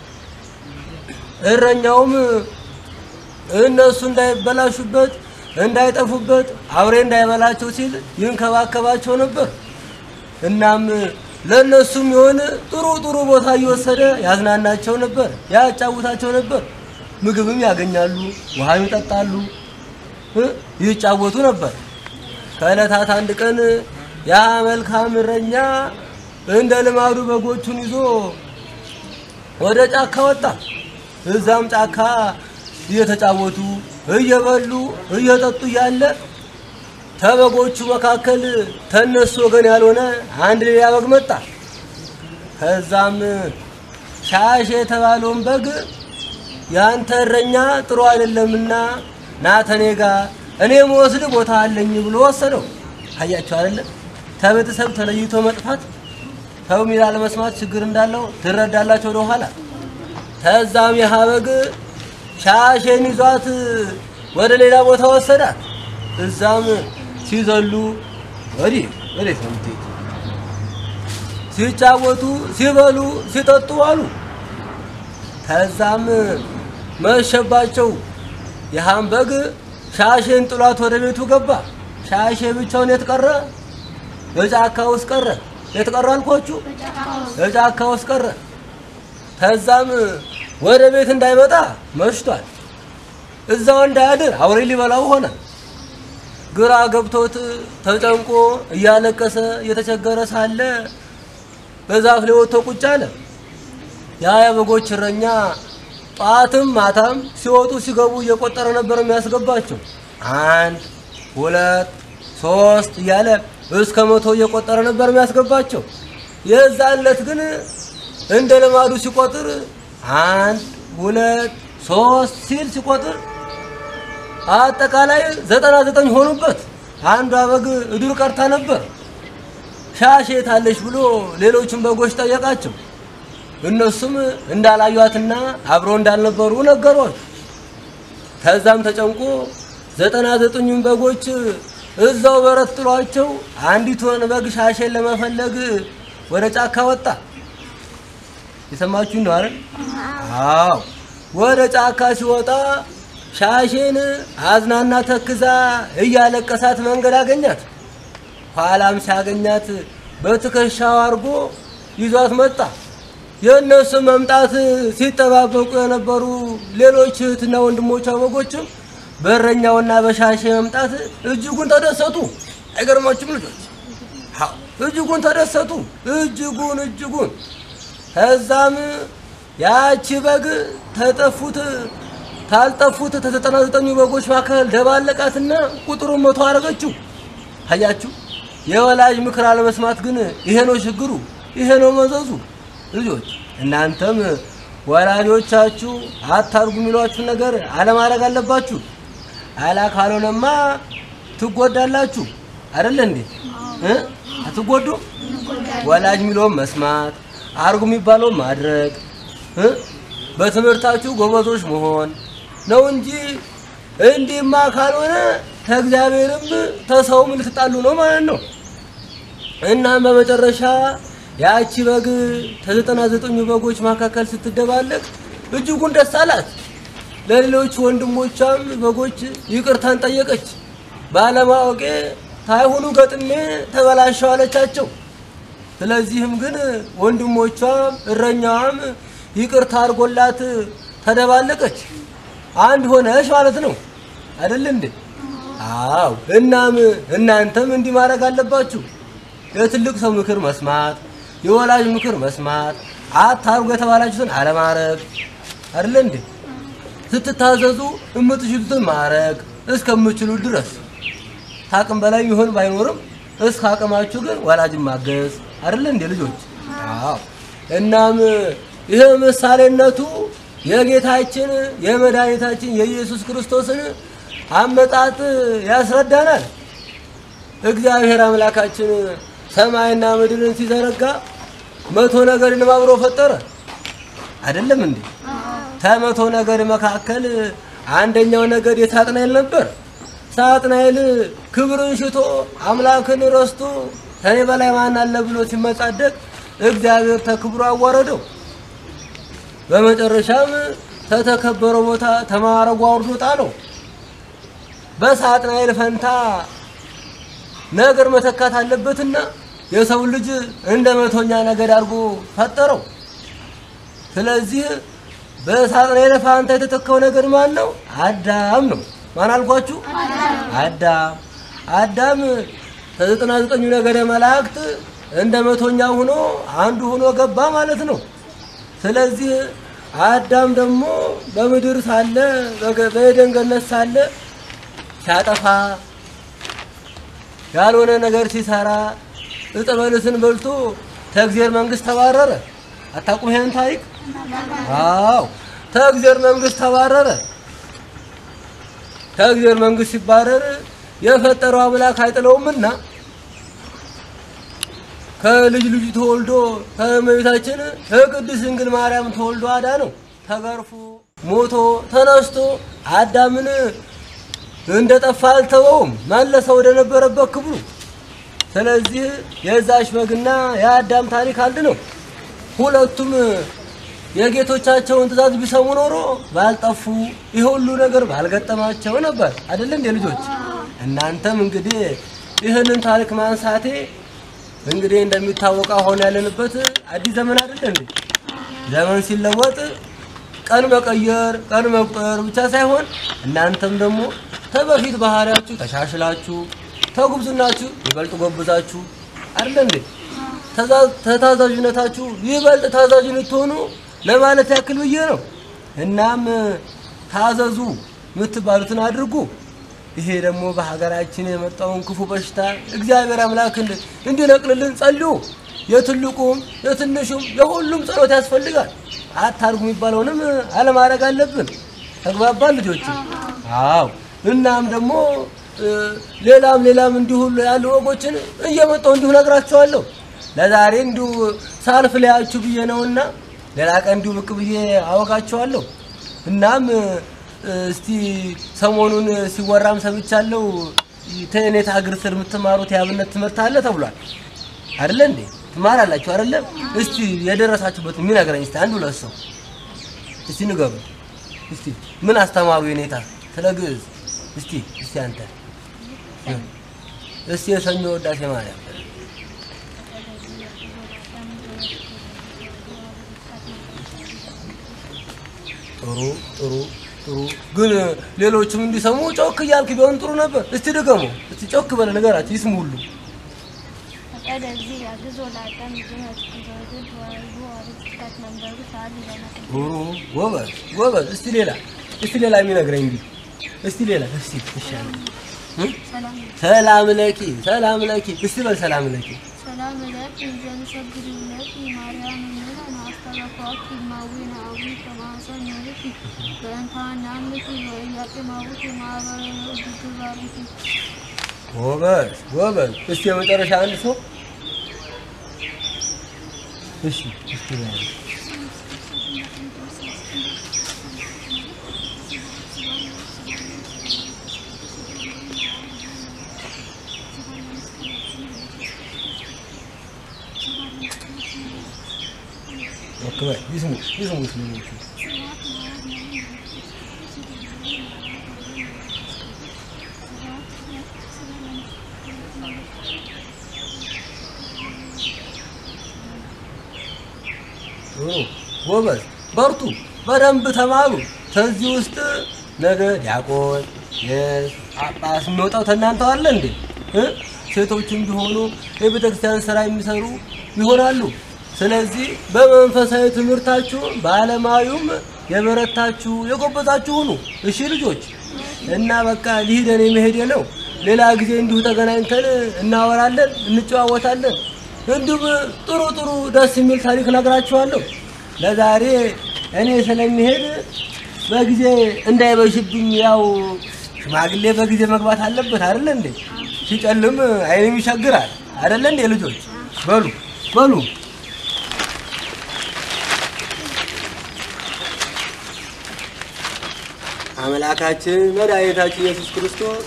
S9: እረኛውም እነሱ እንዳይበላሹበት እንዳይጠፉበት አውሬ እንዳይበላቸው ሲል ይንከባከባቸው ነበር። እናም ለነሱም የሆነ ጥሩ ቦታ እየወሰደ ያዝናናቸው ነበር፣ ያጫውታቸው ነበር። ምግብም ያገኛሉ፣ ውሃም ይጠጣሉ፣ ይጫወቱ ነበር። ከዕለታት አንድ ቀን ያ መልካም እረኛ እንደ ልማዱ በጎቹን ይዞ ወደ ጫካ ወጣ። እዛም ጫካ እየተጫወቱ እየበሉ እየጠጡ ያለ ተበጎቹ መካከል ተነሱ ወገን ያልሆነ አንድ ሌላ በግ መጣ። ከዛም ሻሼ የተባለውን በግ ያንተ እረኛ ጥሩ አይደለምና ና ተኔ ጋር እኔ መወስድ ቦታ አለኝ ብሎ ወሰደው። አያችሁ አይደለ? ከቤተሰብ ተለይቶ መጥፋት ሰው ሚላል መስማት ችግር እንዳለው ትረዳላችሁ ወደ ኋላ። ከዛም ያ በግ ሻሼን ይዟት ወደ ሌላ ቦታ ወሰዳት። እዛም ሲዘሉ ወዲህ ሰምተት ሲጫወቱ ሲበሉ ሲጠጡ አሉ። ከዛም መሸባቸው። ያም በግ ሻሼን ጥሏት ወደ ቤቱ ገባ። ሻሼ ብቻውን የትቀረ በጫካ ውስጥ ቀረ። የትቀረ አልኳችሁ? በጫካ ውስጥ ቀረ። ከዛም ወደ ቤት እንዳይመጣ መሽቷል። እዛው እንዳያድር አውሬ ሊበላው ሆነ። ግራ ገብቶት ተጨንቆ እያለቀሰ እየተቸገረ ሳለ በዛፍ ላይ ወጥቶ ቁጭ አለ። ያ የበጎች እረኛ ጧትም ማታም ሲወጡ ሲገቡ እየቆጠረ ነበር የሚያስገባቸው። 1 2 3 እያለ እስከ 100 እየቆጠረ ነበር የሚያስገባቸው። የዛን ዕለት ግን እንደ ልማዱ ሲቆጥር 1 2 3 ሲል ሲቆጥር አጠቃላይ 99 ሆኑበት። አንዷ በግ እዱር ቀርታ ነበር። ሻሼ ታለሽ ብሎ ሌሎችን በጎች ጠየቃቸው። እነሱም እንዳላዩአትና አብረው እንዳልነበሩ ነገሯቸው። ከዛም ተጨንቆ 99ኙን በጎች እዛው በረት ጥሏቸው አንዲቱን በግ ሻሼን ለመፈለግ ወደ ጫካ ወጣ። የሰማችሁ ነው አይደል? አዎ ወደ ጫካ ሲወጣ ሻሼን አዝናና ተክዛ እያለቀሳት መንገድ አገኛት። ኋላም ሲያገኛት በትከሻው አርጎ ይዟት መጣ። የነሱ መምጣት ሲተባበቁ የነበሩ ሌሎች እህትና ወንድሞቿ በጎችም በእረኛውና በሻሼ መምጣት እጅጉን ተደሰቱ። አይገርማችሁም ልጆች? አዎ እጅጉን ተደሰቱ። እጅጉን ከዛም ያቺ በግ ታልጠፉት 99 በጎች መካከል ደባለቃትና ቁጥሩን 100 አደረገችው። አያችሁ? የወላጅ ምክር አለመስማት ግን ይሄ ነው ችግሩ፣ ይሄ ነው መዘዙ። ልጆች እናንተም ወላጆቻችሁ አታርጉ የሚሏችሁ ነገር አለማድረግ አለባችሁ። አላ ካልሆነማ ትጎዳላችሁ አይደል እንዴ? አትጎዱ? ወላጅ የሚለውን መስማት፣ አርጉ የሚባለው ማድረግ። በትምህርታችሁ ጎበዞች መሆን ነው እንጂ እንዲማ ካልሆነ ከእግዚአብሔርም ተሰውም ልትጣሉ ነው ማለት ነው። እናም በመጨረሻ ያቺ በግ ከ99 በጎች መካከል ስትደባለቅ እጅጉን ደስ አላት። ለሌሎች ወንድሞቿም በጎች ይቅርታን ጠየቀች። ባለማወቄ ታይሁኑ ገጥሜ ተበላሸው አለቻቸው። ስለዚህም ግን ወንድሞቿም እረኛዋም ይቅርታ አድርጎላት ተደባለቀች፣ አንድ ሆነች ማለት ነው አይደል እንዴ? አዎ። እናም እናንተም እንዲህ ማድረግ አለባችሁ። የትልቅ ሰው ምክር መስማት፣ የወላጅ ምክር መስማት፣ አታርጉ የተባላችሁትን አለማድረግ አይደል እንዴ? ስትታዘዙ የምትችሉትን ማድረግ እስከምትችሉ ድረስ ታቅም በላይ ይሆን ባይኖርም እስከ አቅማችሁ ግን ወላጅን ማገዝ አይደል እንዴ ልጆች? አዎ። እናም ይሄ ምሳሌነቱ የጌታችን የመድኃኒታችን የኢየሱስ ክርስቶስን አመጣጥ ያስረዳናል። እግዚአብሔር አምላካችን ሰማይና ምድርን ሲዘረጋ 100 ነገርን አብሮ ፈጠረ አይደለም እንዴ? ከ100 ነገድ መካከል አንደኛው ነገድ የሳጥናኤል ነበር። ሳጥናኤል ክብርን ሽቶ አምላክን ረስቶ ከኔ በላይ ማን አለ ብሎ ሲመጻደቅ እግዚአብሔር ተክብሮ አዋረደው። በመጨረሻም ተተከበረው ቦታ ተማረጉ አውርዶ ጣለው። በሳጥናኤል ፈንታ ነገር መተካት አለበትና የሰው ልጅ እንደ 100ኛ ነገድ አድርጎ ፈጠረው። ስለዚህ በሳጥናኤል ፈንታ የተተካው ነገድ ማን ነው? አዳም ነው። ማን አልኳችሁ? አዳም። አዳም ከ99 ነገደ መላእክት እንደ 100ኛ ሆኖ አንዱ ሆኖ ገባ ማለት ነው። ስለዚህ አዳም ደግሞ በምድር ሳለ በኤደን ገነት ሳለ ሲያጠፋ ያልሆነ ነገር ሲሰራ ዕፀ በለስን በልቶ ከእግዚአብሔር መንግስት ተባረረ። አታውቁም ይሄን ታሪክ? አዎ፣ ከእግዚአብሔር መንግስት ተባረረ። ከእግዚአብሔር መንግስት ሲባረር የፈጠረው አምላክ አይጥለውምና ከልጅ ልጅ ተወልዶ ከእመቤታችን ከቅድስት ድንግል ማርያም ተወልዶ አዳነው። ተገርፎ ሞቶ ተነስቶ አዳምን እንደጠፋ አልተወውም፣ መለሰው ወደ ነበረበት ክብሩ። ስለዚህ የዛች በግና የአዳም ታሪክ አንድ ነው። ሁለቱም የጌቶቻቸውን ትእዛዝ ቢሰሙ ኖሮ ባልጠፉ ይሄ ሁሉ ነገር ባልገጠማቸው ነበር አይደል እንዴ ልጆች? እናንተም እንግዲህ ይህንን ታሪክ ማንሳቴ እንግዲህ እንደሚታወቀው አሁን ያለንበት አዲስ ዘመን አይደል እንዴ? ዘመን ሲለወጥ ቀን መቀየር ቀን መቁጠር ብቻ ሳይሆን እናንተም ደግሞ ተበፊት ባህሪያችሁ ተሻሽላችሁ ተጉብዝናችሁ ይበልጥ ጎብዛችሁ አይደል እንዴ? ተታዛዥነታችሁ ይበልጥ ታዛዥ ልትሆኑ ለማለት ያክል ብዬ ነው። እናም ታዘዙ የምትባሉትን አድርጉ። ይሄ ደግሞ በሀገራችን የመጣውን ክፉ በሽታ እግዚአብሔር አምላክ እንዲነቅልልን ጸልዩ። የትልቁም የትንሹም የሁሉም ጸሎት ያስፈልጋል። አታርጉ የሚባለውንም አለማድረግ አለብን። ተግባባን ልጆች? አዎ። እናም ደግሞ ሌላም እንዲሁ ያሉ ወጎችን እየመጣው እንዲሁ ነግራችኋለሁ። ለዛሬ እንዲሁ ሳልፍ ሊያችሁ ብዬ ነውና ሌላ ቀን እንዲሁ ብቅ ብዬ አወጋችኋለሁ። እናም እስቲ ሰሞኑን ሲወራም ሰምቻለሁ ተኔታ ሀገር ስር የምትማሩት የአብነት ትምህርት አለ ተብሏል አይደል እንዴ? ትማራላችሁ አይደለም? እስቲ የደረሳችሁበት ምን ነገረኝ እስቲ አንዱ ለሰው እስቲ ንገሩ። እስቲ ምን አስተማሩ የኔታ ስለ ግዕዝ? እስቲ አንተ እስቲ የሰኞ ውዳሴ ማርያም ጥሩ ግን ሌሎችም እንዲሰሙ ጮክ እያልክ ቢሆን ጥሩ ነበር። እስቲ ድገሙ። እስቲ ጮክ በለ ነገራችሁ ይስሙ ሁሉ። ጎበዝ። እስቲ ሌላ የሚነግረኝ እንዴ? እስቲ ሌላ ይሻላል። ሰላም ለኪ እስቲ በል ሰላም ለኪ
S8: ሰላም ለኪ ዘንሰግድለኪ ማርያም ምንና አስተላቋቂ ማዊና አዊ ከማሰን ነኪ በእንታና ምኪ ወያቂ ማውቲ ማባረው ድግባሪቲ።
S9: ጎበዝ። እስቲ የመጨረሻ አንድ ሰው እስቲ እባክህ በል ይስሙ ሙስሊሞቹ። ጎበዝ በርቱ፣ በደንብ ተማሩ። ከዚህ ውስጥ ነገ ዲያቆን የጳጳስ የሚወጣው ተናንተው አለ እንዴ? ሴቶችም ቢሆኑ የቤተክርስቲያን ስራ የሚሰሩ ይሆናሉ። ስለዚህ በመንፈሳዊ ትምህርታችሁ በዓለማዊውም የበረታችሁ የጎበዛችሁ ሁኑ። እሺ ልጆች እና በቃ ሊሄደን የመሄድ ነው። ሌላ ጊዜ እንዲሁ ተገናኝተን እናወራለን፣ እንጨዋወታለን። እንዲሁ ጥሩ ደስ የሚል ታሪክ ነግራችኋለሁ። ለዛሬ እኔ ስለሚሄድ በጊዜ እንዳይበሽብኝ፣ ያው ሽማግሌ በጊዜ መግባት አለበት አይደል እንዴ? ሲጨልም አይንም ይሸግራል አይደል እንዴ? ልጆች በሉ አምላካችን መድኃኒታችን ኢየሱስ ክርስቶስ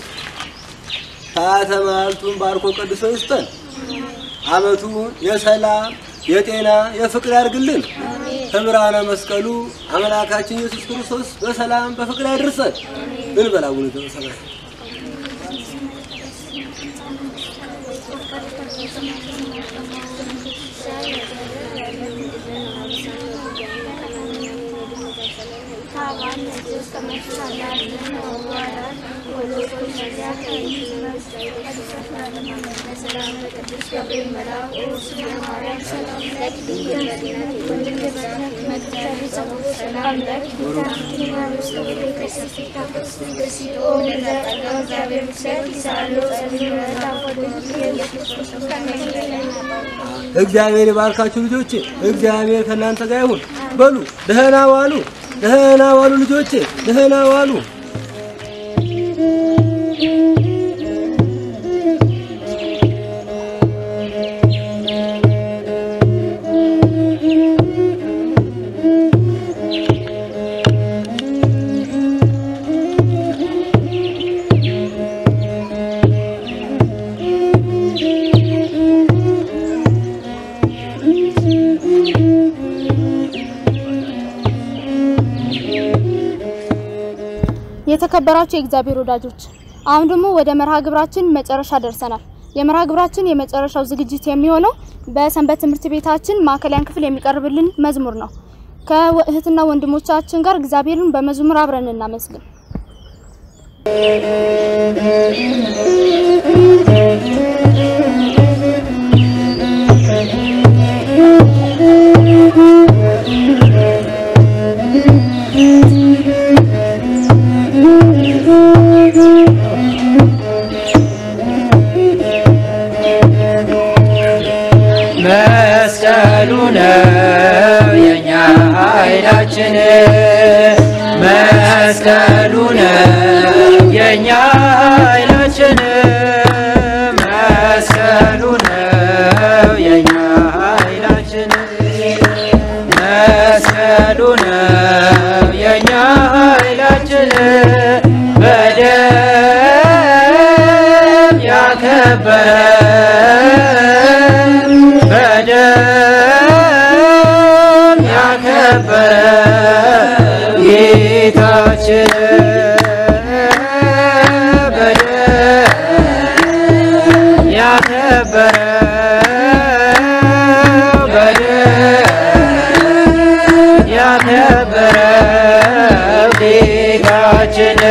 S9: ታተማልቱን ባርኮ ቀድሶ ይስጠን። አመቱን የሰላም የጤና የፍቅር ያርግልን። ብርሃነ መስቀሉ አምላካችን ኢየሱስ ክርስቶስ በሰላም በፍቅር ያድርሰን። እንበላውን ተሰማይ እግዚአብሔር ይባርካችሁ ልጆቼ። እግዚአብሔር ከናንተ ጋር ይሁን። በሉ ደህና ዋሉ ልጆቼ፣ ደህና ዋሉ።
S1: የተከበራችሁ የእግዚአብሔር ወዳጆች አሁን ደግሞ ወደ መርሃ ግብራችን መጨረሻ ደርሰናል። የመርሃ ግብራችን የመጨረሻው ዝግጅት የሚሆነው በሰንበት ትምህርት ቤታችን ማዕከላዊ ክፍል የሚቀርብልን መዝሙር ነው። ከእህትና ወንድሞቻችን ጋር እግዚአብሔርን በመዝሙር አብረን እናመስግን።
S10: መስቀሉ ነው የኛ ኃይላችን፣ መስቀሉ ነው የኛ ኃይላችን፣ መስቀሉ ነው የኛ ኃይላችን፣ መስቀሉ ነው የኛ ኃይላችን፣ በደም ያከበረን በደም ያከበረን ጌታችን፣ በደም ያከበረን በደም ያከበረን ጌታችን፣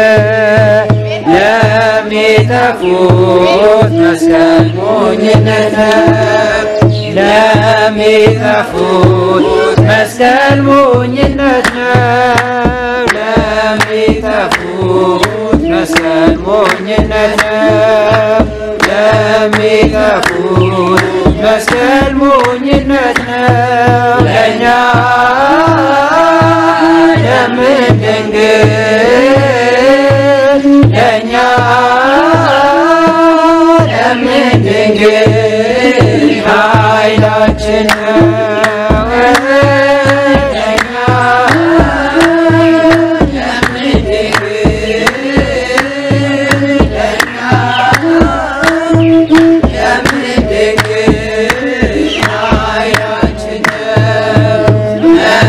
S10: ለሚጠፉት መስቀል ሞኝነት ነው፣ ለሚጠፉት መስቀል ሞኝነት ነው፣ ለሚጠፉት መስቀል ሞኝነት ነው፣ ለሚጠፉት መስቀል ሞኝነት ነው፣ ለእኛ ለምንድንግል ለእኛ ለምንድንግል ኃይላችን ነው፣ ለእኛ ለምንድንግል ለእኛ ለምንድንግል ኃይላችን ነው።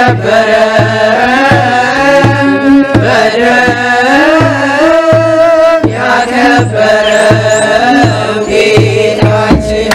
S10: ያከበረ በደም ያከበረው ጌታችን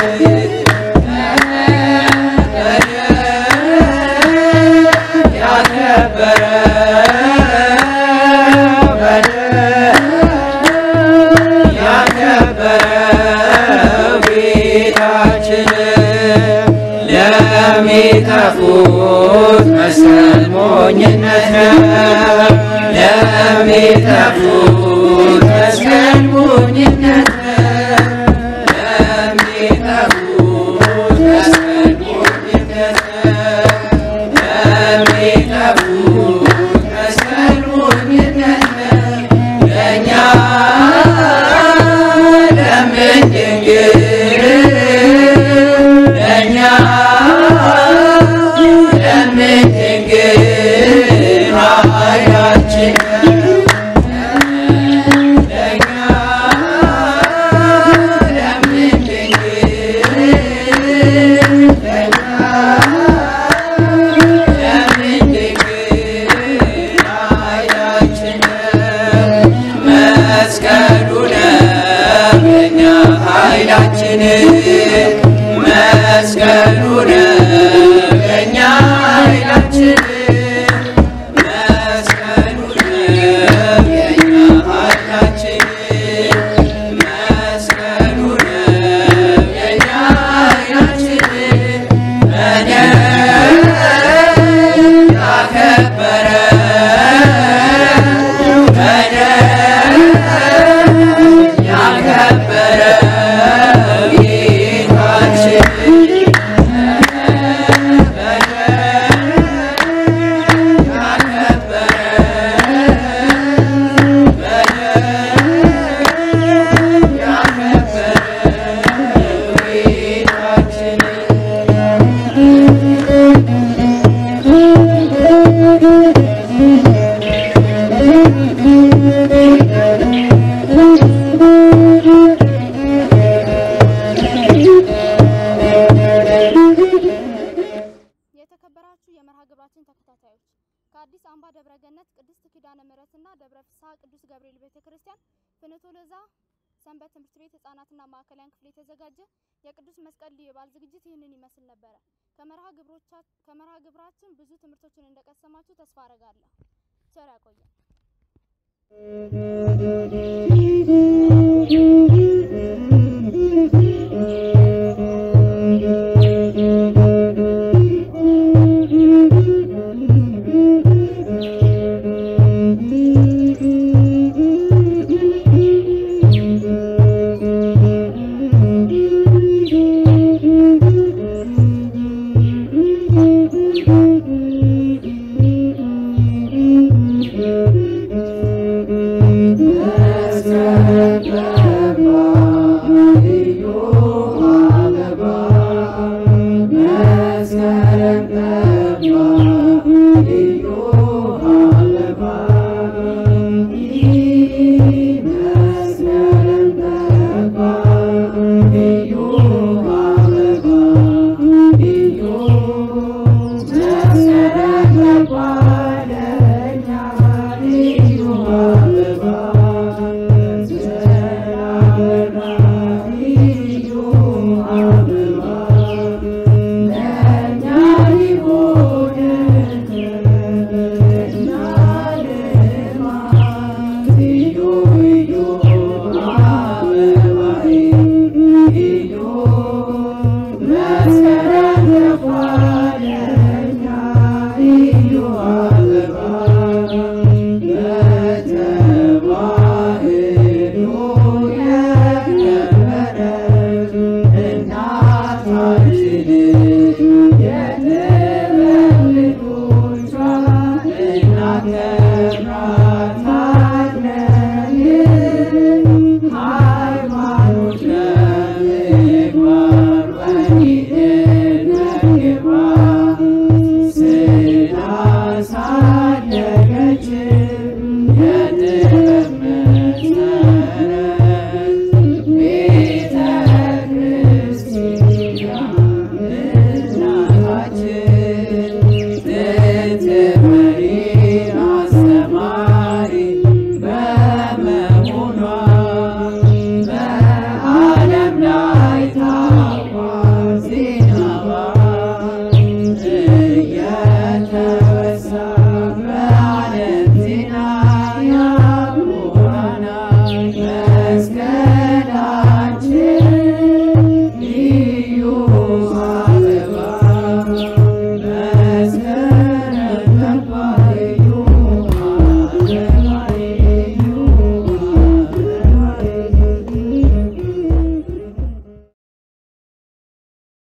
S10: ለሚጠፉት መስቀል ሞኝነት ነው ለሚጠፉት መስቀል ሞኝነት ነው ለሚጠፉት መስቀል ሞኝነት ነው ለሚጠፉት መስቀል ሞኝነት ነው ለእኛ ለምን ድንግል ለእኛ ለምን ድንግል ኃይላችን ለእኛ ለምን ድንግል ለእኛ ለምን ድንግል ኃይላችን መስቀሉ ነው ለእኛ ኃይላችን መስቀሉ ነው ለእኛ ኃይላችን መስቀሉ ነው የእኛ ኃይላችን መስቀሉ ነው የእኛ ኃይላችን በደም ያከበረው በደም ያከበረው ጌታችን
S1: የተከበራችሁ የመርሃ ግብራችን ተከታታዮች ከአዲስ አምባ ደብረ ገነት ቅድስት ኪዳነ ምሕረትና ደብረ ፍስሐ ቅዱስ ገብርኤል ቤተክርስቲያን ፍኖተ ሎዛ ሰንበት ትምህርት ቤት ህፃናትና ማዕከላዊ ክፍል የተዘጋጀ የቅዱስ መስቀል ልዩ በዓል ዝግጅት ይህንን ይመስል ነበረ። ከመርሃ ግብራችን ብዙ ትምህርቶችን እንደቀሰማችሁ ተስፋ አደርጋለሁ። ቸር ያቆየን።
S10: መስከረም